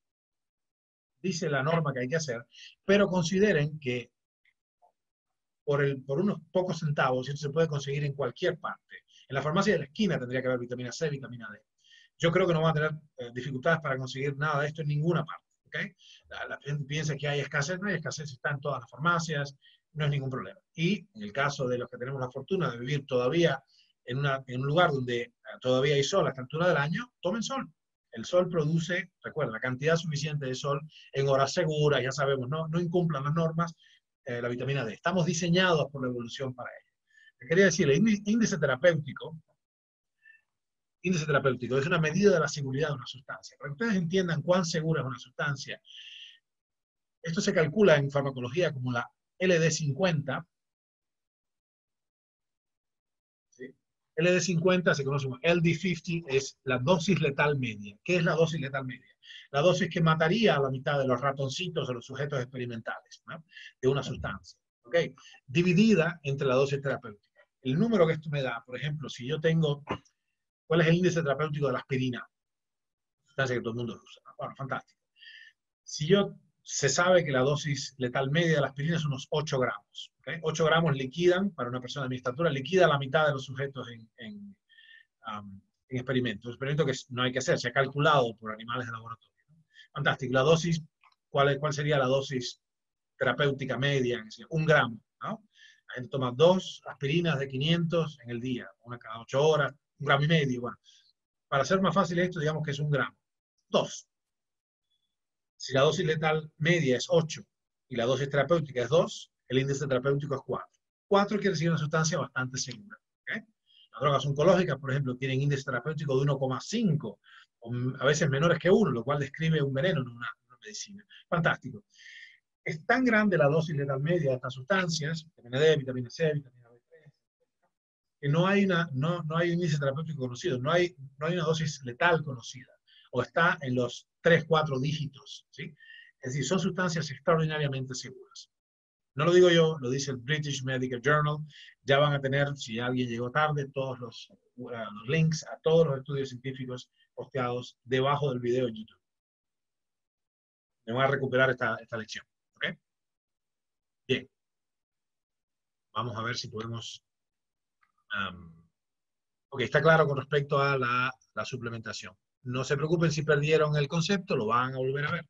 dice la norma que hay que hacer, pero consideren que por unos pocos centavos esto se puede conseguir en cualquier parte. En la farmacia de la esquina tendría que haber vitamina C, vitamina D. Yo creo que no van a tener dificultades para conseguir nada de esto en ninguna parte. ¿Okay? La gente piensa que hay escasez, no hay escasez, está en todas las farmacias, no es ningún problema. Y en el caso de los que tenemos la fortuna de vivir todavía en un lugar donde todavía hay sol a esta altura del año, tomen sol. El sol produce, recuerda, la cantidad suficiente de sol en horas seguras, ya sabemos, no incumplan las normas, la vitamina D. Estamos diseñados por la evolución para ello. Te quería decir, el índice terapéutico es una medida de la seguridad de una sustancia. Para que ustedes entiendan cuán segura es una sustancia, esto se calcula en farmacología como la LD50. ¿Sí? LD50 se conoce como LD50, es la dosis letal media. ¿Qué es la dosis letal media? La dosis que mataría a la mitad de los ratoncitos o los sujetos experimentales, ¿no? De una sustancia. ¿Okay? Dividida entre la dosis terapéutica. El número que esto me da, por ejemplo, si yo tengo, ¿cuál es el índice terapéutico de la aspirina? Sustancia que todo el mundo usa. Bueno, fantástico. Si se sabe que la dosis letal media de la aspirina es unos 8 gramos. ¿Okay? 8 gramos liquidan, para una persona de mi estatura, liquida la mitad de los sujetos en experimentos. Un experimento que no hay que hacer, se ha calculado por animales de laboratorio. Fantástico. La dosis, ¿cuál sería la dosis terapéutica media? 1 gramo. ¿No? La gente toma 2 aspirinas de 500 en el día, una cada 8 horas, 1,5 gramos. Bueno, para hacer más fácil esto, digamos que es 1 gramo. 2. Si la dosis letal media es 8 y la dosis terapéutica es 2, el índice terapéutico es 4. 4 quiere decir una sustancia bastante segura. ¿Okay? Las drogas oncológicas, por ejemplo, tienen índice terapéutico de 1,5, a veces menores que 1, lo cual describe un veneno en una medicina. Fantástico. Es tan grande la dosis letal media de estas sustancias, vitamina D, vitamina C, vitamina B3, que no hay un índice terapéutico conocido, no hay una dosis letal conocida, o está en los 3, 4 dígitos. ¿Sí? Es decir, son sustancias extraordinariamente seguras. No lo digo yo, lo dice el British Medical Journal. Ya van a tener, si alguien llegó tarde, todos los links a todos los estudios científicos posteados debajo del video en YouTube. Me van a recuperar esta lección. ¿Okay? Bien. Vamos a ver si podemos... ok, está claro con respecto a la suplementación. No se preocupen si perdieron el concepto, lo van a volver a ver.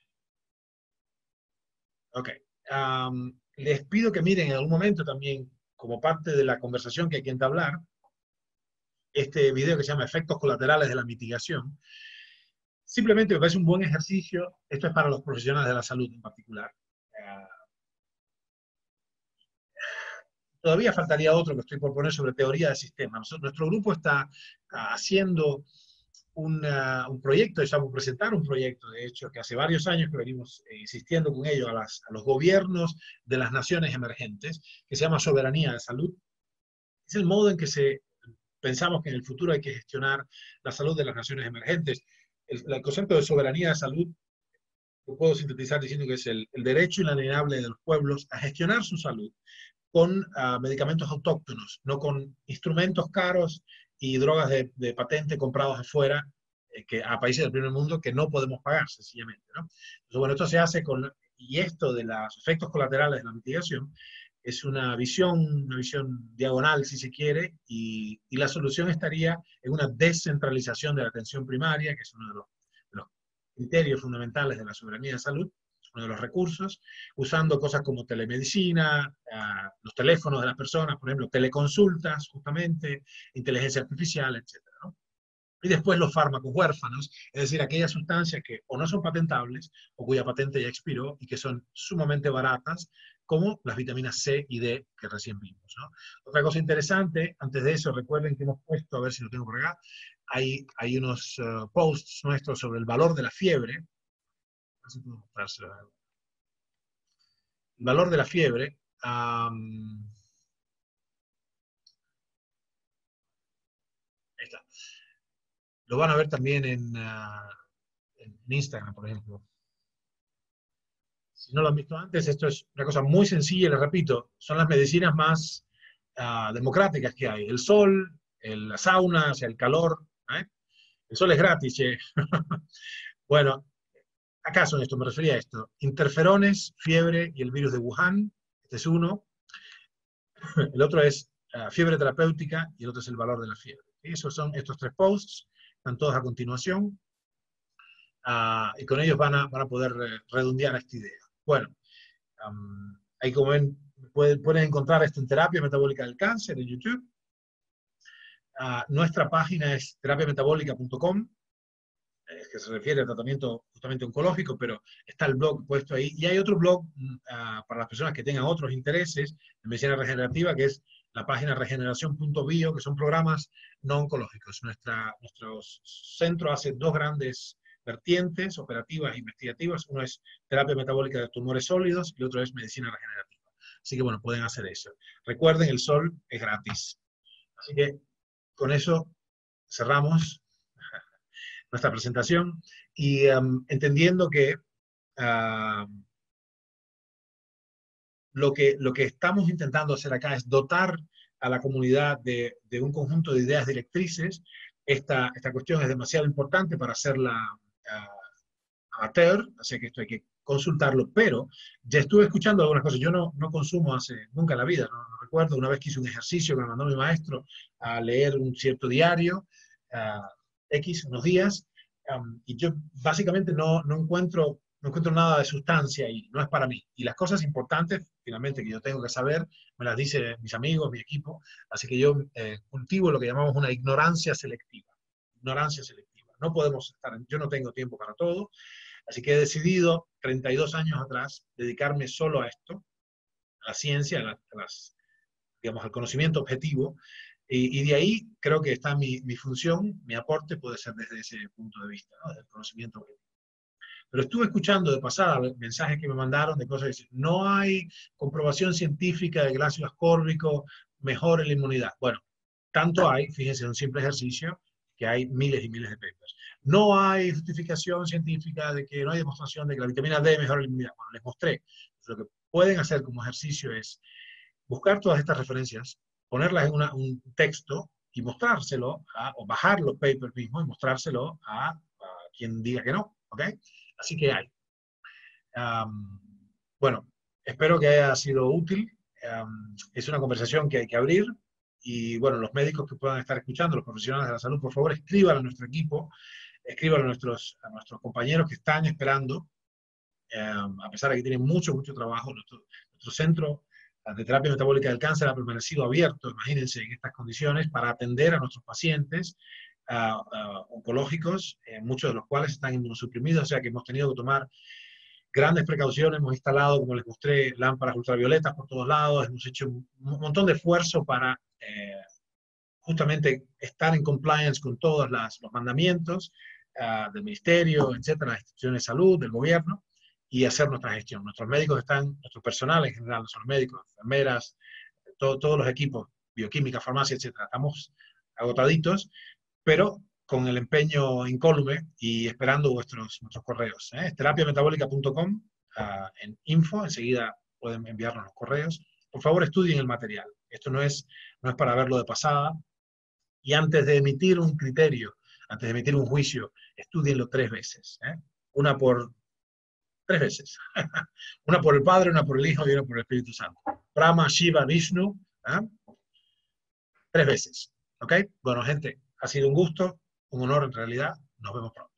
Ok. Les pido que miren en algún momento también como parte de la conversación que hay que entablar, este video que se llama Efectos colaterales de la mitigación. Simplemente me parece un buen ejercicio. Esto es para los profesionales de la salud en particular. Todavía faltaría otro que estoy por poner sobre teoría de sistemas. Nuestro grupo está haciendo un proyecto, estamos presentar un proyecto, de hecho, que hace varios años que venimos insistiendo con ello a los gobiernos de las naciones emergentes, que se llama Soberanía de Salud. Es el modo en que pensamos que en el futuro hay que gestionar la salud de las naciones emergentes. El concepto de soberanía de salud lo puedo sintetizar diciendo que es el derecho inalienable de los pueblos a gestionar su salud con medicamentos autóctonos, no con instrumentos caros y drogas de patente comprados afuera, a países del primer mundo que no podemos pagar, sencillamente, ¿no? Entonces, bueno, esto se hace y esto de los efectos colaterales de la mitigación es una visión diagonal, si se quiere, y la solución estaría en una descentralización de la atención primaria, que es uno de los criterios fundamentales de la soberanía de salud, uno de los recursos, usando cosas como telemedicina, los teléfonos de las personas, por ejemplo, teleconsultas, justamente, inteligencia artificial, etc., ¿no? Y después los fármacos huérfanos, es decir, aquellas sustancias que o no son patentables o cuya patente ya expiró y que son sumamente baratas, como las vitaminas C y D que recién vimos, ¿no? Otra cosa interesante, antes de eso, recuerden que hemos puesto, a ver si lo tengo por acá, hay unos posts nuestros sobre el valor de la fiebre. El valor de la fiebre. Ahí está. Lo van a ver también en Instagram, por ejemplo. Si no lo han visto antes, esto es una cosa muy sencilla, les repito, son las medicinas más democráticas que hay. El sol, la sauna, o sea, el calor. ¿Eh? El sol es gratis, che. Bueno, acá son esto, me refería a esto. Interferones, fiebre y el virus de Wuhan. Este es uno. El otro es fiebre terapéutica y el otro es el valor de la fiebre. Esos son estos tres posts, están todos a continuación. Y con ellos van a poder redondear esta idea. Bueno, ahí como ven, pueden encontrar esto en Terapia Metabólica del Cáncer en YouTube. Nuestra página es terapiametabólica.com, que se refiere al tratamiento justamente oncológico, pero está el blog puesto ahí. Y hay otro blog para las personas que tengan otros intereses en medicina regenerativa, que es la página regeneración.bio, que son programas no oncológicos. Nuestro centro hace dos grandes vertientes operativas e investigativas. Uno es terapia metabólica de tumores sólidos y el otro es medicina regenerativa. Así que bueno, pueden hacer eso. Recuerden, el sol es gratis. Así que con eso cerramos nuestra presentación y entendiendo que lo que estamos intentando hacer acá es dotar a la comunidad de un conjunto de ideas directrices. Esta cuestión es demasiado importante para hacerla amateur, así que esto hay que consultarlo, pero ya estuve escuchando algunas cosas. Yo no consumo nunca en la vida, no recuerdo, una vez que hice un ejercicio que me mandó mi maestro a leer un cierto diario, unos días, y yo básicamente no encuentro nada de sustancia y no es para mí. Y las cosas importantes, finalmente, que yo tengo que saber, me las dicen mis amigos, mi equipo, así que yo cultivo lo que llamamos una ignorancia selectiva. Ignorancia selectiva. No podemos yo no tengo tiempo para todo, así que he decidido, 32 años atrás, dedicarme solo a esto, a la ciencia, digamos, al conocimiento objetivo, y de ahí creo que está mi función, mi aporte puede ser desde ese punto de vista, ¿no? Del conocimiento objetivo. Pero estuve escuchando de pasada mensajes que me mandaron de cosas que dicen, no hay comprobación científica de que el ácido ascórbico mejore la inmunidad. Bueno, tanto hay, fíjense, un simple ejercicio, que hay miles y miles de papers. No hay justificación científica de que no hay demostración de que la vitamina D mejora la inmunidad. Bueno, les mostré. Lo que pueden hacer como ejercicio es buscar todas estas referencias, ponerlas en un texto y mostrárselo, o bajar los papers mismos y mostrárselo a quien diga que no, ¿ok? Así que hay. Bueno, espero que haya sido útil. Es una conversación que hay que abrir y bueno, los médicos que puedan estar escuchando, los profesionales de la salud, por favor, escriban a nuestro equipo, escriban a nuestros compañeros que están esperando, a pesar de que tienen mucho trabajo. Nuestro centro de terapia metabólica del cáncer ha permanecido abierto, imagínense, en estas condiciones, para atender a nuestros pacientes oncológicos, muchos de los cuales están inmunosuprimidos, o sea que hemos tenido que tomar grandes precauciones, hemos instalado, como les mostré, lámparas ultravioletas por todos lados, hemos hecho un montón de esfuerzo para justamente estar en compliance con todos los mandamientos del ministerio, etcétera, las instituciones de salud, del gobierno, y hacer nuestra gestión. Nuestros médicos están, nuestro personal en general, nuestros médicos, enfermeras, todos los equipos, bioquímica, farmacia, etcétera, estamos agotaditos, pero con el empeño incólume y esperando nuestros correos. Terapiametabólica.com, en info, enseguida pueden enviarnos los correos. Por favor, estudien el material. Esto no es para verlo de pasada. Y antes de emitir un criterio, antes de emitir un juicio, estúdienlo 3 veces. Una por 3 veces. Una por el Padre, una por el Hijo y una por el Espíritu Santo. Brahma, Shiva, Vishnu. 3 veces. ¿Ok? Bueno, gente, ha sido un gusto, un honor en realidad. Nos vemos pronto.